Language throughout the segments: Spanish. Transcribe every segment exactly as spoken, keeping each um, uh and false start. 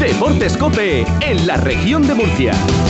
Deportes COPE en la región de Murcia.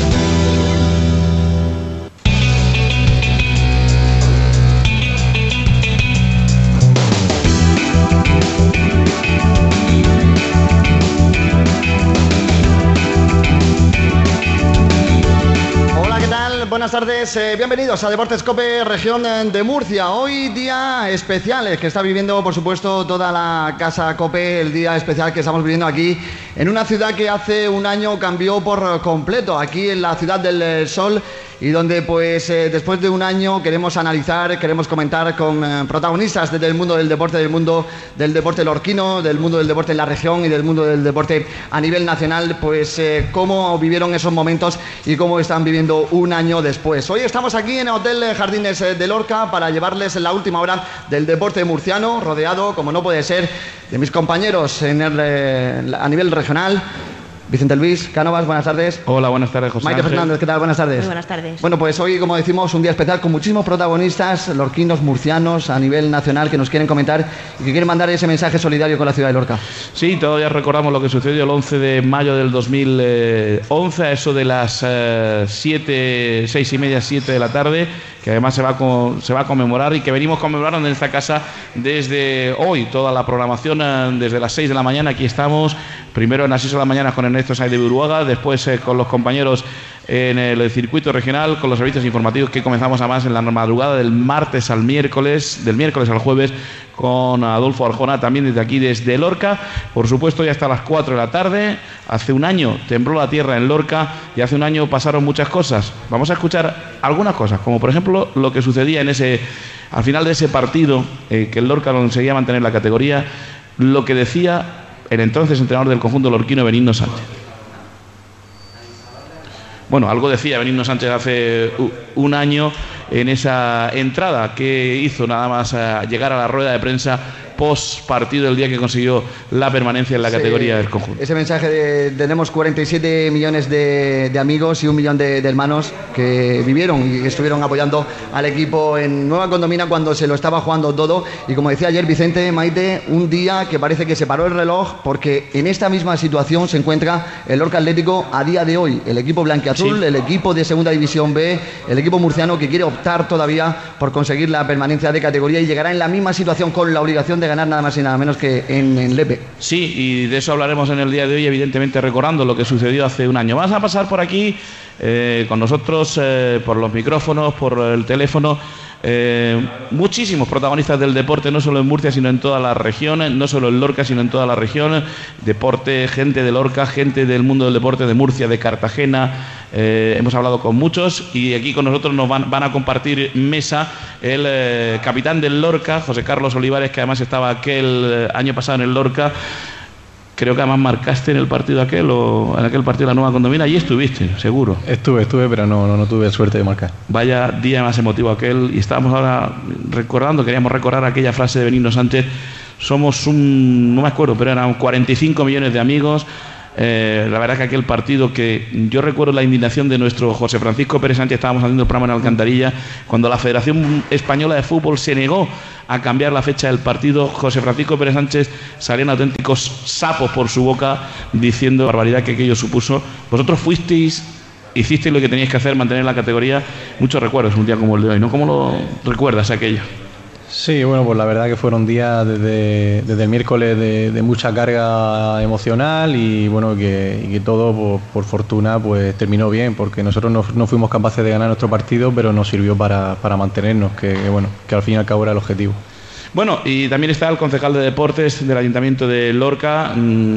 Buenas tardes, eh, bienvenidos a Deportes COPE, región de Murcia. Hoy día especial eh, que está viviendo, por supuesto, toda la casa COPE, el día especial que estamos viviendo aquí en una ciudad que hace un año cambió por completo, aquí en la Ciudad del Sol, y donde pues eh, después de un año queremos analizar, queremos comentar con eh, protagonistas desde el mundo del deporte, del mundo del deporte lorquino, del mundo del deporte en la región y del mundo del deporte a nivel nacional, pues eh, cómo vivieron esos momentos y cómo están viviendo un año después. Hoy estamos aquí en el Hotel Jardines de Lorca para llevarles la última hora del deporte murciano, rodeado, como no puede ser, de mis compañeros en el, eh, a nivel regional. Vicente Luis Cánovas, buenas tardes. Hola, buenas tardes, José Maite Ángel. Fernández, ¿qué tal? Buenas tardes. Muy buenas tardes. Bueno, pues hoy, como decimos, un día especial con muchísimos protagonistas lorquinos, murcianos, a nivel nacional, que nos quieren comentar y que quieren mandar ese mensaje solidario con la ciudad de Lorca. Sí, todavía recordamos lo que sucedió el once de mayo del dos mil once, a eso de las eh, siete, seis y media, siete de la tarde, que además se va, a con, se va a conmemorar y que venimos conmemorando en esta casa desde hoy, toda la programación, eh, desde las seis de la mañana. Aquí estamos, primero en las seis de la mañana con Ernesto Sáenz de Buruaga, después eh, con los compañeros en el circuito regional, con los servicios informativos que comenzamos además en la madrugada del martes al miércoles, del miércoles al jueves, con Adolfo Arjona, también desde aquí, desde Lorca. Por supuesto, ya hasta las cuatro de la tarde. Hace un año tembló la tierra en Lorca y hace un año pasaron muchas cosas. Vamos a escuchar algunas cosas, como por ejemplo lo que sucedía en ese, al final de ese partido, eh, que el Lorca conseguía mantener la categoría, lo que decía el entonces entrenador del conjunto lorquino, Benigno Sánchez. Bueno, algo decía Benigno Sánchez hace un año en esa entrada que hizo nada más llegar a la rueda de prensa post partido el día que consiguió la permanencia en la categoría sí, del conjunto. Ese mensaje de tenemos cuarenta y siete millones de, de amigos y un millón de, de hermanos que vivieron y que estuvieron apoyando al equipo en Nueva Condomina cuando se lo estaba jugando todo. Y como decía ayer Vicente, Maite, un día que parece que se paró el reloj, porque en esta misma situación se encuentra el Lorca Atlético a día de hoy, el equipo blanquiazul, sí, el equipo de Segunda División B, el equipo murciano que quiere optar todavía por conseguir la permanencia de categoría y llegará en la misma situación con la obligación de de ganar nada más y nada menos que en, en Lepe. Sí, y de eso hablaremos en el día de hoy, evidentemente recordando lo que sucedió hace un año. Vas a pasar por aquí eh, con nosotros, eh, por los micrófonos, por el teléfono, eh, muchísimos protagonistas del deporte, no solo en Murcia, sino en todas las regiones, no solo en Lorca, sino en todas las regiones. Deporte, gente de Lorca, gente del mundo del deporte de Murcia, de Cartagena. Eh, hemos hablado con muchos y aquí con nosotros nos van, van a compartir mesa el eh, capitán del Lorca, José Carlos Olivares, que además estaba aquel eh, año pasado en el Lorca. Creo que además marcaste en el partido aquel o en aquel partido de la Nueva Condomina. Allí estuviste, seguro. Estuve, estuve, pero no, no, no tuve suerte de marcar. Vaya día más emotivo aquel. Y estábamos ahora recordando, queríamos recordar aquella frase de Benigno Sánchez. Somos un, no me acuerdo, pero eran cuarenta y cinco millones de amigos. Eh, la verdad que aquel partido, que yo recuerdo la indignación de nuestro José Francisco Pérez Sánchez, estábamos haciendo el programa en Alcantarilla, cuando la Federación Española de Fútbol se negó a cambiar la fecha del partido. José Francisco Pérez Sánchez salían auténticos sapos por su boca diciendo la barbaridad que aquello supuso. Vosotros fuisteis, hicisteis lo que teníais que hacer, mantener la categoría. Muchos recuerdos, un día como el de hoy, ¿no? ¿Cómo lo recuerdas aquello? Sí, bueno, pues la verdad que fueron días desde, desde el miércoles de, de mucha carga emocional y bueno, que, y que todo por, por fortuna pues terminó bien, porque nosotros no, no fuimos capaces de ganar nuestro partido, pero nos sirvió para, para mantenernos, que, que bueno, que al fin y al cabo era el objetivo. Bueno, y también está el concejal de Deportes del Ayuntamiento de Lorca,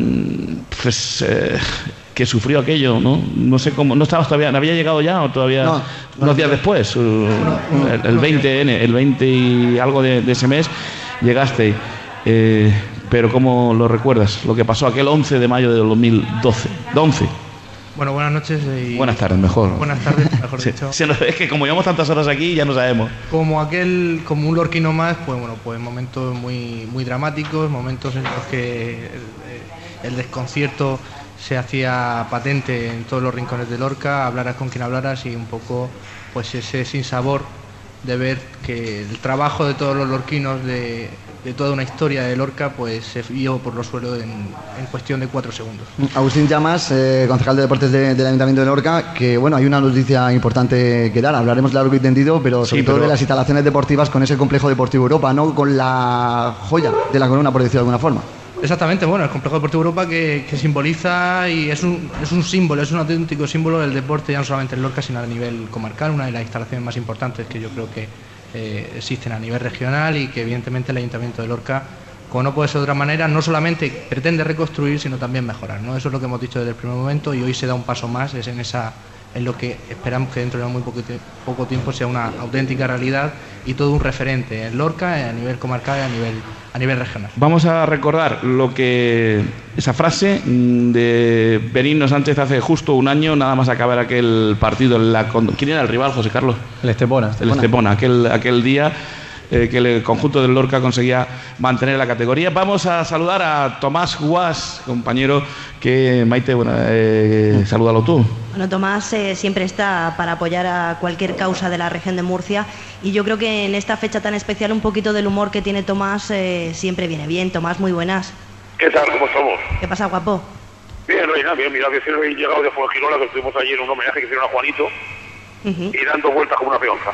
pues eh, que sufrió aquello, ¿no? No sé cómo, no estabas todavía, ¿no había llegado ya o todavía no, unos no, días no, después? No, no, el, el veinte ene, el veinte y algo de, de ese mes llegaste. Eh, pero ¿cómo lo recuerdas? Lo que pasó aquel once de mayo de dos mil doce. once. Bueno, buenas noches y... Buenas tardes, mejor. Buenas tardes, mejor sí, dicho. Sí, es que como llevamos tantas horas aquí, ya no sabemos. Como aquel, como un lorquino más, pues bueno, pues momentos muy, muy dramáticos, momentos en los que el, el desconcierto se hacía patente en todos los rincones de Lorca, hablaras con quien hablaras y un poco, pues ese sinsabor de ver que el trabajo de todos los lorquinos, de, de toda una historia de Lorca, pues se vio por los suelos en, en cuestión de cuatro segundos. Agustín Llamas, eh, concejal de Deportes de, del Ayuntamiento de Lorca, que bueno, hay una noticia importante que dar, hablaremos largo y tendido, pero sobre sí, todo pero... de las instalaciones deportivas con ese complejo deportivo Europa, ¿no? Con la joya de la corona, por decirlo de alguna forma. Exactamente, bueno, el Complejo Deportivo Europa que, que simboliza y es un, es un símbolo, es un auténtico símbolo del deporte, ya no solamente en Lorca, sino a nivel comarcal, una de las instalaciones más importantes que yo creo que eh, existen a nivel regional y que evidentemente el Ayuntamiento de Lorca, como no puede ser de otra manera, no solamente pretende reconstruir, sino también mejorar, ¿no? Eso es lo que hemos dicho desde el primer momento y hoy se da un paso más, es en esa en lo que esperamos que dentro de muy poco, poco tiempo sea una auténtica realidad y todo un referente en Lorca, a nivel comarcal y a nivel, a nivel regional. Vamos a recordar lo que esa frase de Benigno Sánchez hace justo un año, nada más acabar aquel partido. En la, ¿quién era el rival, José Carlos? El Estepona. El Estepona, aquel, aquel día eh, que el conjunto del Lorca conseguía mantener la categoría. Vamos a saludar a Tomás Guas, compañero que, Maite, bueno, eh, salúdalo tú. Bueno, Tomás eh, siempre está para apoyar a cualquier causa de la región de Murcia y yo creo que en esta fecha tan especial un poquito del humor que tiene Tomás eh, siempre viene bien. Tomás, muy buenas. ¿Qué tal? ¿Cómo estamos? ¿Qué pasa, guapo? Bien, Reina, bien. Mira, que he llegado de Fuengirola, que estuvimos ayer en un homenaje que hicieron a Juanito uh-huh. y dando vueltas como una peonza.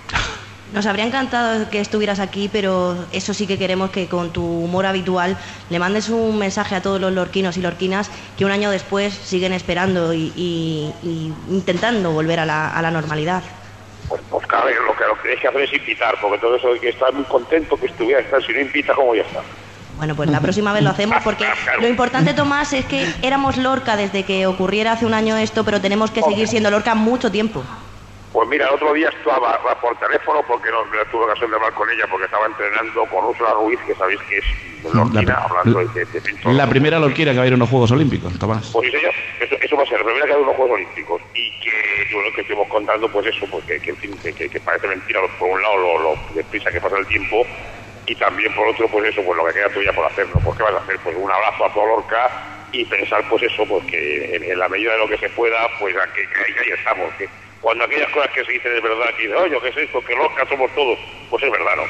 Nos habría encantado que estuvieras aquí, pero eso sí que queremos que con tu humor habitual le mandes un mensaje a todos los lorquinos y lorquinas que un año después siguen esperando y, y, y intentando volver a la, a la normalidad. Pues, pues claro, lo que, lo que tienes que hacer es invitar, porque todo eso de que estar muy contento que estuviera, estar, si no invita, ¿cómo ya está? Bueno, pues la próxima vez lo hacemos porque lo importante, Tomás, es que éramos Lorca desde que ocurriera hace un año esto, pero tenemos que seguir siendo Lorca mucho tiempo. Pues mira, el otro día estaba por teléfono, porque no tuve ocasión de hablar con ella, porque estaba entrenando con Úrsula Ruiz, que sabéis que es lorquina, la, hablando de, de pintor. La primera lorquina que va a ir a unos Juegos Olímpicos, Tomás. Pues sí, señor, eso, eso va a ser la primera que va a ir a unos Juegos Olímpicos. Y que, bueno, que estuvimos contando, pues eso, pues que, que, que, que, que parece mentira, por un lado, lo, lo deprisa que pasa el tiempo, y también por otro, pues eso, pues lo que queda todavía por hacer, ¿no? Pues ¿qué vas a hacer? Pues un abrazo a toda Lorca y pensar, pues eso, pues que en, en la medida de lo que se pueda, pues a que, que ahí, ahí estamos, que cuando aquellas cosas que se dicen de verdad, que dicen, oye, ¿qué es esto? Que Lorca somos todos, pues es verdad, ¿no?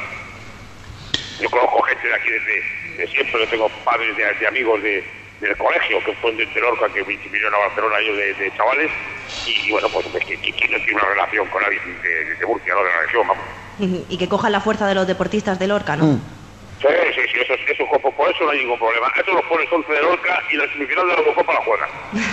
Yo conozco gente de aquí desde de siempre, yo tengo padres de, de amigos de, del colegio que fueron de, de Lorca, que vinieron a Barcelona ellos de, de chavales, y, y bueno, pues es que, que, que no tiene una relación con nadie de, de Murcia, ¿no? De la región, vamos. Y que cojan la fuerza de los deportistas de Lorca, ¿no? Mm. Sí, sí, sí, eso, eso, por eso no hay ningún problema. Eso los pones once de Lorca y la semifinal de la Eurocopa la juegan.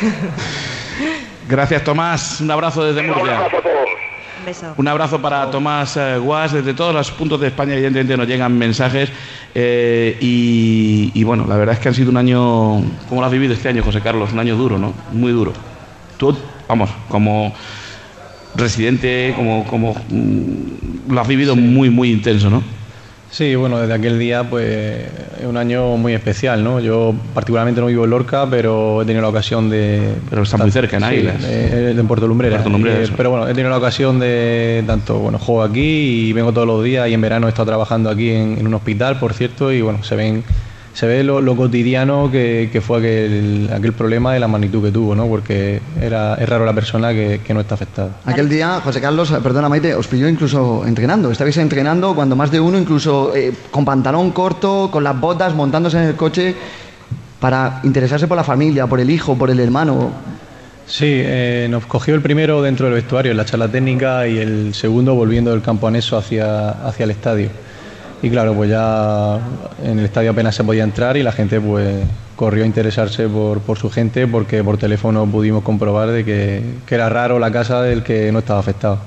Gracias, Tomás. Un abrazo desde Murcia. Un abrazo a todos. Un beso. Un abrazo para Tomás eh, Guas. Desde todos los puntos de España, evidentemente, nos llegan mensajes. Eh, y, y bueno, la verdad es que han sido un año. ¿Cómo lo has vivido este año, José Carlos? Un año duro, ¿no? Muy duro. Tú, vamos, como residente, como, como mm, lo has vivido sí. muy, muy intenso, ¿no? Sí, bueno, desde aquel día pues es un año muy especial, ¿no? Yo particularmente no vivo en Lorca, pero he tenido la ocasión de... Pero está muy cerca, en Águilas. Sí, de, de Puerto Lumbrera. Puerto Lumbrera eh, pero bueno, he tenido la ocasión de tanto, bueno, juego aquí y vengo todos los días y en verano he estado trabajando aquí en, en un hospital, por cierto, y bueno, se ven... Se ve lo, lo cotidiano que, que fue aquel, aquel problema de la magnitud que tuvo, ¿no? Porque era, es raro la persona que, que no está afectada. Aquel día, José Carlos, perdona Maite, os pilló incluso entrenando. Estabais entrenando cuando más de uno, incluso eh, con pantalón corto, con las botas, montándose en el coche para interesarse por la familia, por el hijo, por el hermano. Sí, eh, nos cogió el primero dentro del vestuario, en la charla técnica, y el segundo volviendo del campo anexo hacia, hacia el estadio. Y claro, pues ya en el estadio apenas se podía entrar y la gente pues corrió a interesarse por, por su gente, porque por teléfono pudimos comprobar de que, que era raro la casa del que no estaba afectado.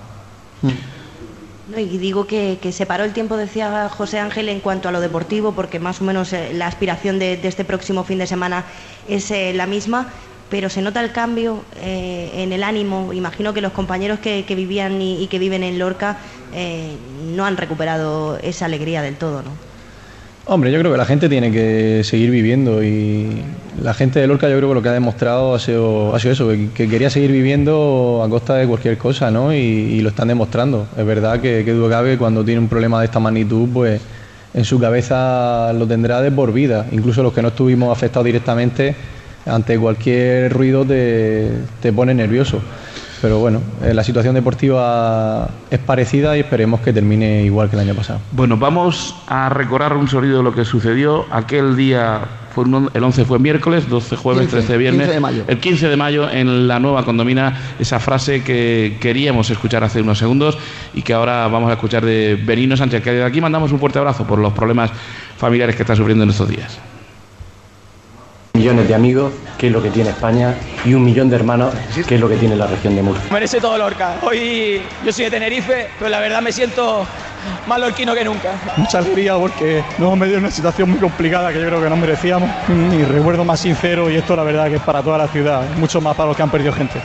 No, y digo que, que se paró el tiempo, decía José Ángel, en cuanto a lo deportivo, porque más o menos eh, la aspiración de, de este próximo fin de semana es eh, la misma, pero se nota el cambio eh, en el ánimo. Imagino que los compañeros que, que vivían y, y que viven en Lorca eh, no han recuperado esa alegría del todo, ¿no? Hombre, yo creo que la gente tiene que seguir viviendo, y la gente de Lorca yo creo que lo que ha demostrado ha sido, ha sido eso, que, que quería seguir viviendo a costa de cualquier cosa, ¿no? Y, y lo están demostrando. Es verdad que, que duda cabe, cuando tiene un problema de esta magnitud, pues en su cabeza lo tendrá de por vida. Incluso los que no estuvimos afectados directamente, ante cualquier ruido te, te pone nervioso. pero bueno, eh, la situación deportiva es parecida y esperemos que termine igual que el año pasado. Bueno, vamos a recordar un sonido de lo que sucedió. Aquel día, fue un, el once fue miércoles, doce jueves, quince, trece viernes. quince de mayo. El quince de mayo en la Nueva Condomina, esa frase que queríamos escuchar hace unos segundos y que ahora vamos a escuchar de Benigno Sánchez, que de aquí mandamos un fuerte abrazo por los problemas familiares que está sufriendo en estos días. Millones de amigos, que es lo que tiene España, y un millón de hermanos, que es lo que tiene la región de Murcia. Merece todo Lorca. Hoy yo soy de Tenerife, pero la verdad me siento más lorquino que nunca. Mucha alegría porque nos hemos metido en una situación muy complicada que yo creo que no merecíamos. Mi recuerdo más sincero, y esto la verdad que es para toda la ciudad, mucho más para los que han perdido gente.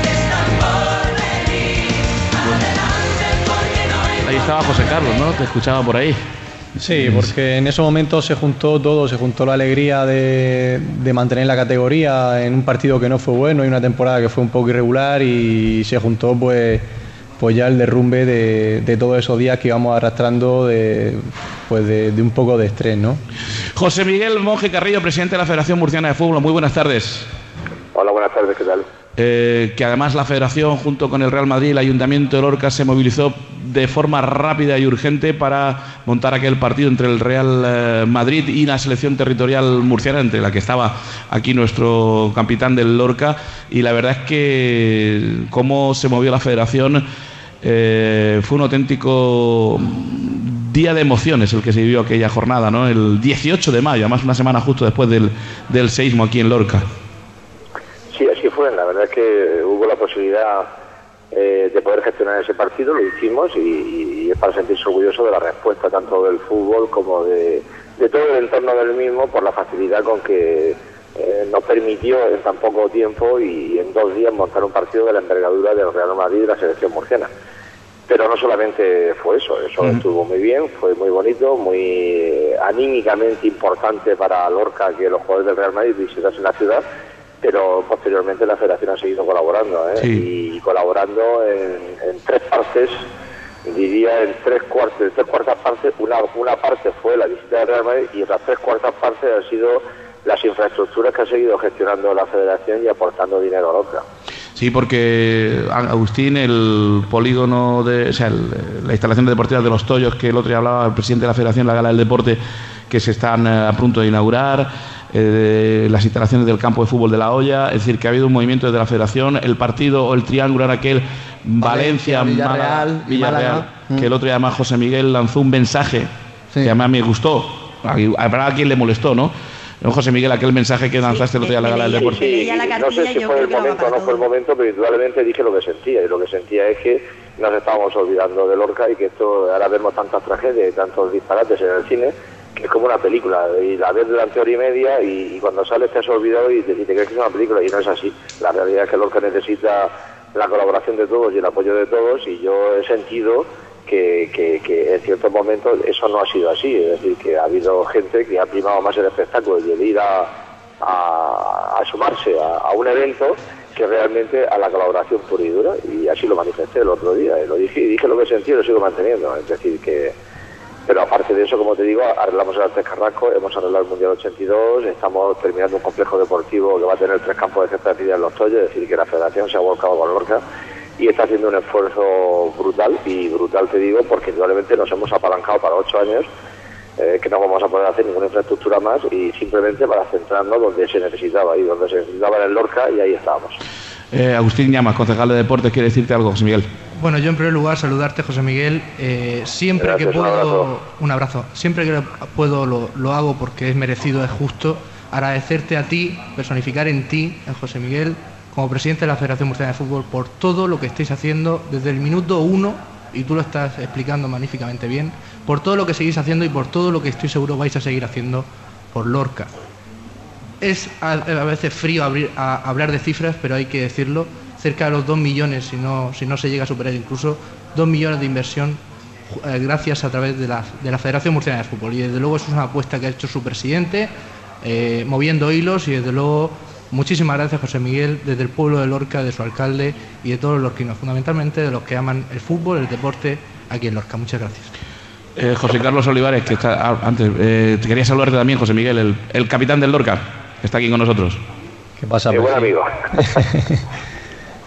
Ahí estaba José Carlos, ¿no? Te escuchaba por ahí. Sí, porque en esos momentos se juntó todo, se juntó la alegría de, de mantener la categoría en un partido que no fue bueno y una temporada que fue un poco irregular, y se juntó pues, pues ya el derrumbe de, de todos esos días que íbamos arrastrando de, pues de, de un poco de estrés, ¿no? José Miguel Monje Carrillo, presidente de la Federación Murciana de Fútbol, muy buenas tardes. Hola, buenas tardes, ¿qué tal? Eh, que además la Federación, junto con el Real Madrid y el Ayuntamiento de Lorca, se movilizó de forma rápida y urgente para montar aquel partido entre el Real eh, Madrid y la selección territorial murciana, entre la que estaba aquí nuestro capitán del Lorca, y la verdad es que cómo se movió la Federación, eh, fue un auténtico día de emociones el que se vivió aquella jornada, ¿no? El dieciocho de mayo, además una semana justo después del, del seísmo aquí en Lorca. Sí, así fue. La verdad es que hubo la posibilidad eh, de poder gestionar ese partido, lo hicimos, y, y es para sentirse orgulloso de la respuesta tanto del fútbol como de, de todo el entorno del mismo, por la facilidad con que eh, nos permitió en tan poco tiempo y en dos días montar un partido de la envergadura del Real Madrid y de la selección murciana. Pero no solamente fue eso, eso uh-huh. estuvo muy bien, fue muy bonito, muy eh, anímicamente importante para Lorca que los jugadores del Real Madrid visitasen la ciudad, pero posteriormente la Federación ha seguido colaborando, ¿eh? Sí. Y colaborando en, en tres partes, diría en tres cuartas, en tres cuartas partes. Una, una parte fue la visita del Real Madrid y otras tres cuartas partes han sido las infraestructuras que ha seguido gestionando la Federación y aportando dinero a Lorca. Sí, porque Agustín, el polígono, de, o sea, el, la instalación deportiva de Los Tollos, que el otro día hablaba el presidente de la Federación, la Gala del Deporte, que se están a punto de inaugurar, eh, las instalaciones del campo de fútbol de La Hoya, es decir, que ha habido un movimiento desde la Federación, el partido o el triángulo era aquel Valencia, Valencia Villarreal, Málaga, Villarreal, Málaga. Que el otro día además José Miguel lanzó un mensaje, sí, que además me gustó, habrá a quien le molestó, ¿no? ¿No, José Miguel, aquel mensaje que lanzaste sí, el otro día a la Gala del Deporte? Sí, sí, no sé si fue el momento o no fue el momento, pero indudablemente dije lo que sentía, y lo que sentía es que nos estábamos olvidando de Lorca y que esto, ahora vemos tantas tragedias y tantos disparates en el cine, que es como una película, y la ves durante hora y media y, y cuando sales te has olvidado y te, y te crees que es una película, y no es así. La realidad es que Lorca necesita la colaboración de todos y el apoyo de todos, y yo he sentido que, que, que en ciertos momentos eso no ha sido así, es decir, que ha habido gente que ha primado más el espectáculo y el ir a, a, a sumarse a, a un evento que realmente a la colaboración pura y dura, y así lo manifesté el otro día, y lo dije, y dije lo que sentí y lo sigo manteniendo, es decir, que... Pero aparte de eso, como te digo, arreglamos el Artes Carrasco, hemos arreglado el Mundial ochenta y dos, estamos terminando un complejo deportivo que va a tener tres campos de cesta de en Los Tollos, es decir, que la Federación se ha volcado con Lorca y está haciendo un esfuerzo brutal, y brutal te digo, porque indudablemente nos hemos apalancado para ocho años, eh, que no vamos a poder hacer ninguna infraestructura más, y simplemente para centrarnos donde se necesitaba, y donde se necesitaba en el Lorca, y ahí estábamos. Eh, Agustín Llamas, concejal de Deportes, ¿quiere decirte algo, José Miguel? Bueno, yo en primer lugar saludarte, José Miguel. Eh, siempre Gracias, que puedo, un abrazo. un abrazo. Siempre que puedo lo, lo hago porque es merecido, es justo. Agradecerte a ti, personificar en ti, a José Miguel, como presidente de la Federación Murciana de Fútbol, por todo lo que estáis haciendo desde el minuto uno, y tú lo estás explicando magníficamente bien, por todo lo que seguís haciendo y por todo lo que estoy seguro vais a seguir haciendo por Lorca. Es a, a veces frío abrir, a, a hablar de cifras, pero hay que decirlo, cerca de los dos millones, si no, si no se llega a superar incluso, dos millones de inversión eh, gracias a través de la, de la Federación Murciana de Fútbol. Y desde luego eso es una apuesta que ha hecho su presidente, eh, moviendo hilos, y desde luego muchísimas gracias, José Miguel, desde el pueblo de Lorca, de su alcalde y de todos los lorquinos, fundamentalmente de los que aman el fútbol, el deporte aquí en Lorca. Muchas gracias. Eh, José Carlos Olivares, que está antes, eh, te quería saludarte también, José Miguel, el, el capitán del Lorca, que está aquí con nosotros. ¿Qué pasa? Qué buen amigo.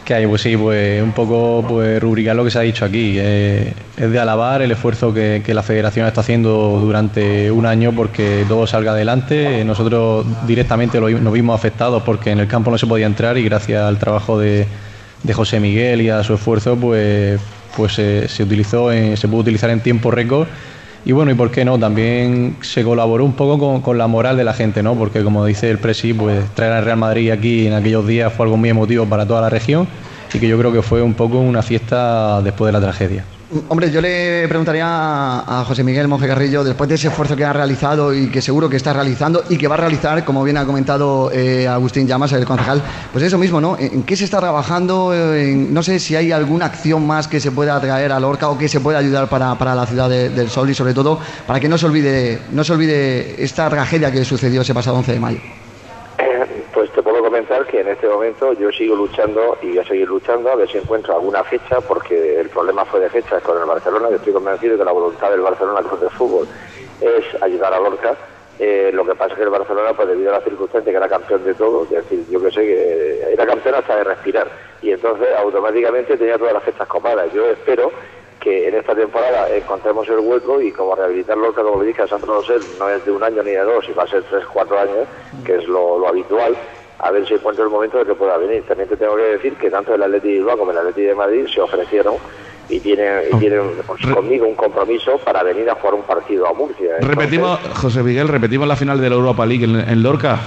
¿Qué hay? Pues sí, pues un poco pues rubricar lo que se ha dicho aquí. Eh, es de alabar el esfuerzo que, que la Federación está haciendo durante un año porque todo salga adelante. Nosotros directamente lo, nos vimos afectados porque en el campo no se podía entrar y gracias al trabajo de, de José Miguel y a su esfuerzo pues, pues eh, se utilizó en, se pudo utilizar en tiempo récord. Y bueno, y por qué no, también se colaboró un poco con, con la moral de la gente, ¿no? Porque como dice el Presi, pues traer al Real Madrid aquí en aquellos días fue algo muy emotivo para toda la región y que yo creo que fue un poco una fiesta después de la tragedia. Hombre, yo le preguntaría a José Miguel Monje Carrillo, después de ese esfuerzo que ha realizado y que seguro que está realizando y que va a realizar, como bien ha comentado eh, Agustín Llamas, el concejal, pues eso mismo, ¿no? ¿En qué se está trabajando? En, no sé si hay alguna acción más que se pueda traer a Lorca o que se pueda ayudar para, para la ciudad de, del Sol y sobre todo para que no se olvide, no se olvide esta tragedia que sucedió ese pasado once de mayo. Pues te puedo comentar que en este momento yo sigo luchando y voy a seguir luchando a ver si encuentro alguna fecha, porque el problema fue de fechas con el Barcelona. Yo estoy convencido de que la voluntad del Barcelona Club de Fútbol es ayudar a Lorca. Eh, lo que pasa es que el Barcelona, pues debido a las circunstancias, que era campeón de todo, es decir, yo que sé, que era campeón hasta de respirar, y entonces automáticamente tenía todas las fechas copadas. Yo espero que en esta temporada encontremos el hueco y como rehabilitar Lorca, como dije, a Santo Rosel no es de un año ni de dos, y va a ser tres, cuatro años, que es lo, lo habitual, a ver si encuentro el momento de que pueda venir. También te tengo que decir que tanto el Atleti de Bilbao como el Atleti de Madrid se ofrecieron y tienen, y tienen pues, conmigo un compromiso para venir a jugar un partido a Murcia. Entonces, repetimos, José Miguel, repetimos la final de la Europa League en, en Lorca.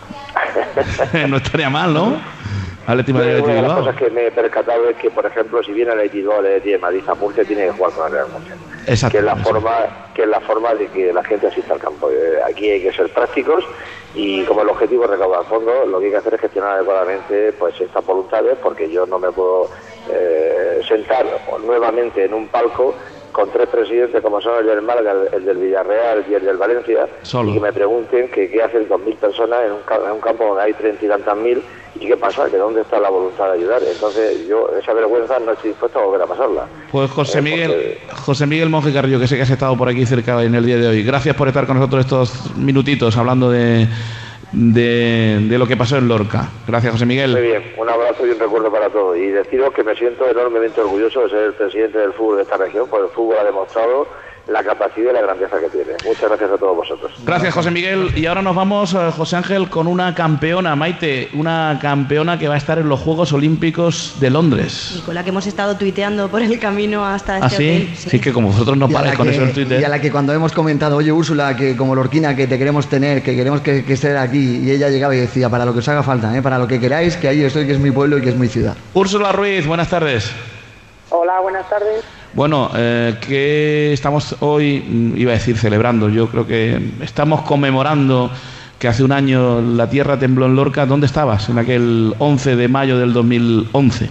No estaría mal, ¿no? Atleti de Madrid, una de las cosas que me he percatado es que, por ejemplo, si viene el Atleti de Bilbao, el Atleti de Madrid a Murcia, tiene que jugar con el Real Murcia. Exacto. Que es la forma, que es la forma de que la gente asista al campo. Eh, aquí hay que ser prácticos y como el objetivo es recaudar fondos, lo que hay que hacer es gestionar adecuadamente pues estas voluntades, porque yo no me puedo eh, sentar nuevamente en un palco con tres presidentes como son el del Málaga, el del Villarreal y el del Valencia, Solo. y que me pregunten que qué hacen dos mil personas en un, en un campo donde hay treinta y tantas mil, y qué pasa, que dónde está la voluntad de ayudar. Entonces yo esa vergüenza no estoy dispuesto a volver a pasarla. Pues José eh, Miguel porque... José Miguel Monje Carrillo, que sé que has estado por aquí cerca en el día de hoy, gracias por estar con nosotros estos minutitos hablando de De, de lo que pasó en Lorca. Gracias, José Miguel. Muy bien, un abrazo y un recuerdo para todos. Y deciros que me siento enormemente orgulloso de ser el presidente del fútbol de esta región, porque el fútbol ha demostrado la capacidad y la grandeza que tiene. Muchas gracias a todos vosotros. Gracias, José Miguel. Y ahora nos vamos, José Ángel, con una campeona, Maite, una campeona que va a estar en los Juegos Olímpicos de Londres. Y con la que hemos estado tuiteando por el camino hasta este ¿Ah, sí? hotel. Sí, sí, que como vosotros no paráis con eso en Twitter. Y a la que cuando hemos comentado, oye, Úrsula, que como lorquina, que te queremos tener, que queremos que, que estés aquí, y ella llegaba y decía, para lo que os haga falta, ¿eh? Para lo que queráis, que ahí estoy, que es mi pueblo y que es mi ciudad. Úrsula Ruiz, buenas tardes. Hola, buenas tardes. Bueno, eh, que estamos hoy, iba a decir celebrando, yo creo que estamos conmemorando que hace un año la tierra tembló en Lorca. ¿Dónde estabas en aquel once de mayo del dos mil once?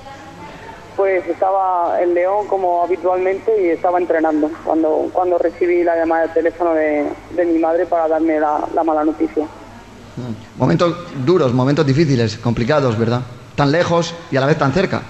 Pues estaba en León como habitualmente y estaba entrenando cuando, cuando recibí la llamada de teléfono de, de mi madre para darme la, la mala noticia. Momentos duros, momentos difíciles, complicados, ¿verdad? Tan lejos y a la vez tan cerca.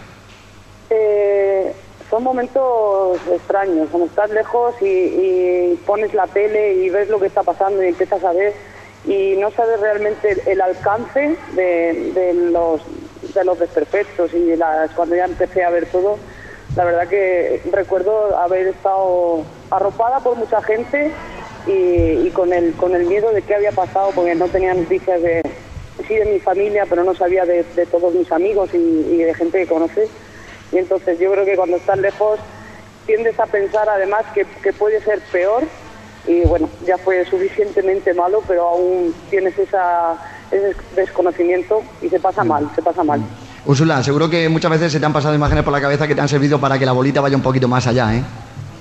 Eh, son momentos extraños, cuando estás lejos y, y pones la tele y ves lo que está pasando y empiezas a ver y no sabes realmente el, el alcance de, de los de los desperfectos y las, cuando ya empecé a ver todo, la verdad que recuerdo haber estado arropada por mucha gente y, y con el con el miedo de qué había pasado, porque no tenía noticias de sí de mi familia, pero no sabía de, de todos mis amigos y, y de gente que conoces. Y entonces yo creo que cuando estás lejos tiendes a pensar además que, que puede ser peor y bueno, ya fue suficientemente malo, pero aún tienes esa, ese desconocimiento y se pasa mal, se pasa mal. Úrsula, seguro que muchas veces se te han pasado imágenes por la cabeza que te han servido para que la bolita vaya un poquito más allá, ¿eh?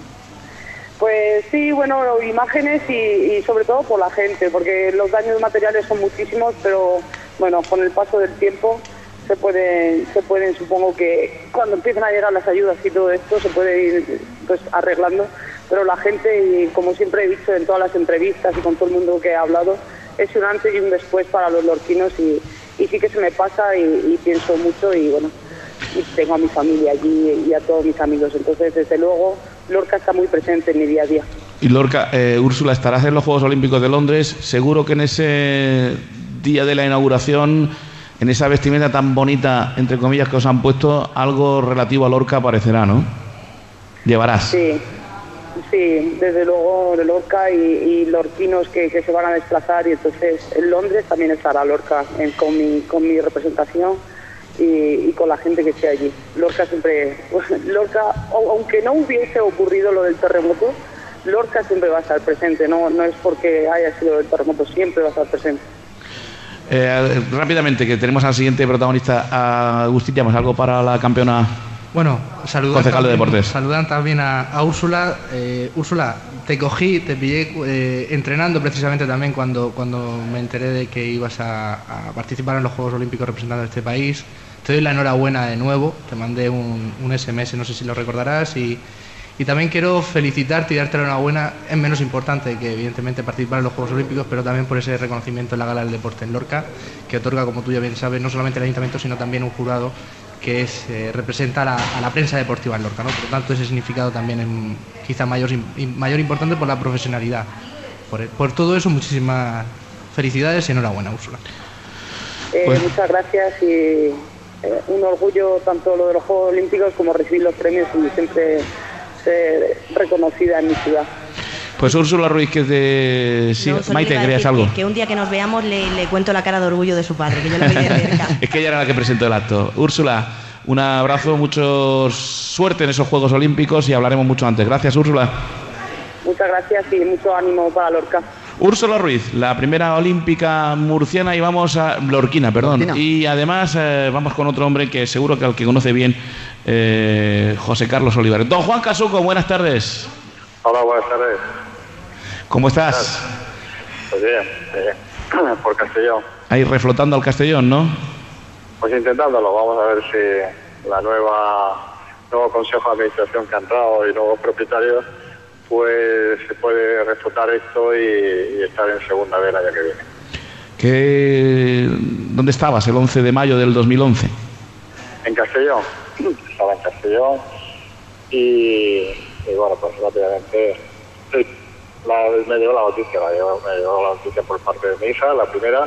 Pues sí, bueno, imágenes y, y sobre todo por la gente, porque los daños materiales son muchísimos, pero bueno, con el paso del tiempo se pueden, se pueden, supongo que cuando empiezan a llegar las ayudas y todo esto se puede ir pues arreglando, pero la gente, y como siempre he dicho en todas las entrevistas y con todo el mundo que he hablado, es un antes y un después para los lorquinos y, y sí que se me pasa y, y pienso mucho y bueno, y tengo a mi familia allí y a todos mis amigos, entonces desde luego Lorca está muy presente en mi día a día. Y Lorca, eh, Úrsula, estarás en los Juegos Olímpicos de Londres, seguro que en ese día de la inauguración en esa vestimenta tan bonita, entre comillas, que os han puesto, algo relativo a Lorca aparecerá, ¿no? Llevarás. Sí, sí, desde luego de Lorca y, y lorquinos que, que se van a desplazar, y entonces en Londres también estará Lorca en, con, mi, con mi representación y, y con la gente que esté allí. Lorca siempre, Lorca, aunque no hubiese ocurrido lo del terremoto, Lorca siempre va a estar presente, no, no es porque haya sido el terremoto, siempre va a estar presente. Eh, rápidamente, que tenemos al siguiente protagonista, a Agustín Llamas, algo para la campeona. Bueno, saludar concejal de también, deportes. Saludan también a, a Úrsula. Eh, Úrsula, te cogí, te pillé eh, entrenando precisamente también cuando, cuando me enteré de que ibas a, a participar en los Juegos Olímpicos representando a este país. Te doy la enhorabuena de nuevo, te mandé un, un ese eme ese, no sé si lo recordarás, y, y también quiero felicitarte y darte la enhorabuena. Es menos importante que evidentemente participar en los Juegos Olímpicos, pero también por ese reconocimiento en la Gala del Deporte en Lorca, que otorga, como tú ya bien sabes, no solamente el Ayuntamiento, sino también un jurado que es, eh, representa a la, a la prensa deportiva en Lorca, ¿no? Por lo tanto, ese significado también es quizá mayor, mayor importante por la profesionalidad. Por, por todo eso, muchísimas felicidades y enhorabuena, Úrsula. Eh, pues... Muchas gracias, y eh, un orgullo tanto lo de los Juegos Olímpicos como recibir los premios y siempre ser reconocida en mi ciudad. Pues Úrsula Ruiz, que de... Sí, no, Maite, ¿querías algo? Que, que un día que nos veamos le, le cuento la cara de orgullo de su padre, que yo la vi de cerca. Es que ella era la que presentó el acto. Úrsula, un abrazo, mucha suerte en esos Juegos Olímpicos y hablaremos mucho antes. Gracias, Úrsula. Muchas gracias y mucho ánimo para Lorca. Úrsula Ruiz, la primera olímpica murciana, y vamos a... Lorquina, perdón. Lorquina. Y además eh, vamos con otro hombre que seguro que al que conoce bien, eh, José Carlos Olivares. Don Juan Casuco, buenas tardes. Hola, buenas tardes. ¿Cómo estás? Pues bien, bien, por Castellón. Ahí reflotando al Castellón, ¿no? Pues intentándolo, vamos a ver si la nueva nuevo consejo de administración que ha entrado y nuevos propietarios, pues se puede reflotar esto y, y estar en segunda vez el año que viene. ¿Qué... ¿Dónde estabas el once de mayo del dos mil once? En Castellón, estaba en Castellón y, y bueno, pues rápidamente... Sí, La, me dio la noticia, la dio, me dio la noticia por parte de mi hija, la primera,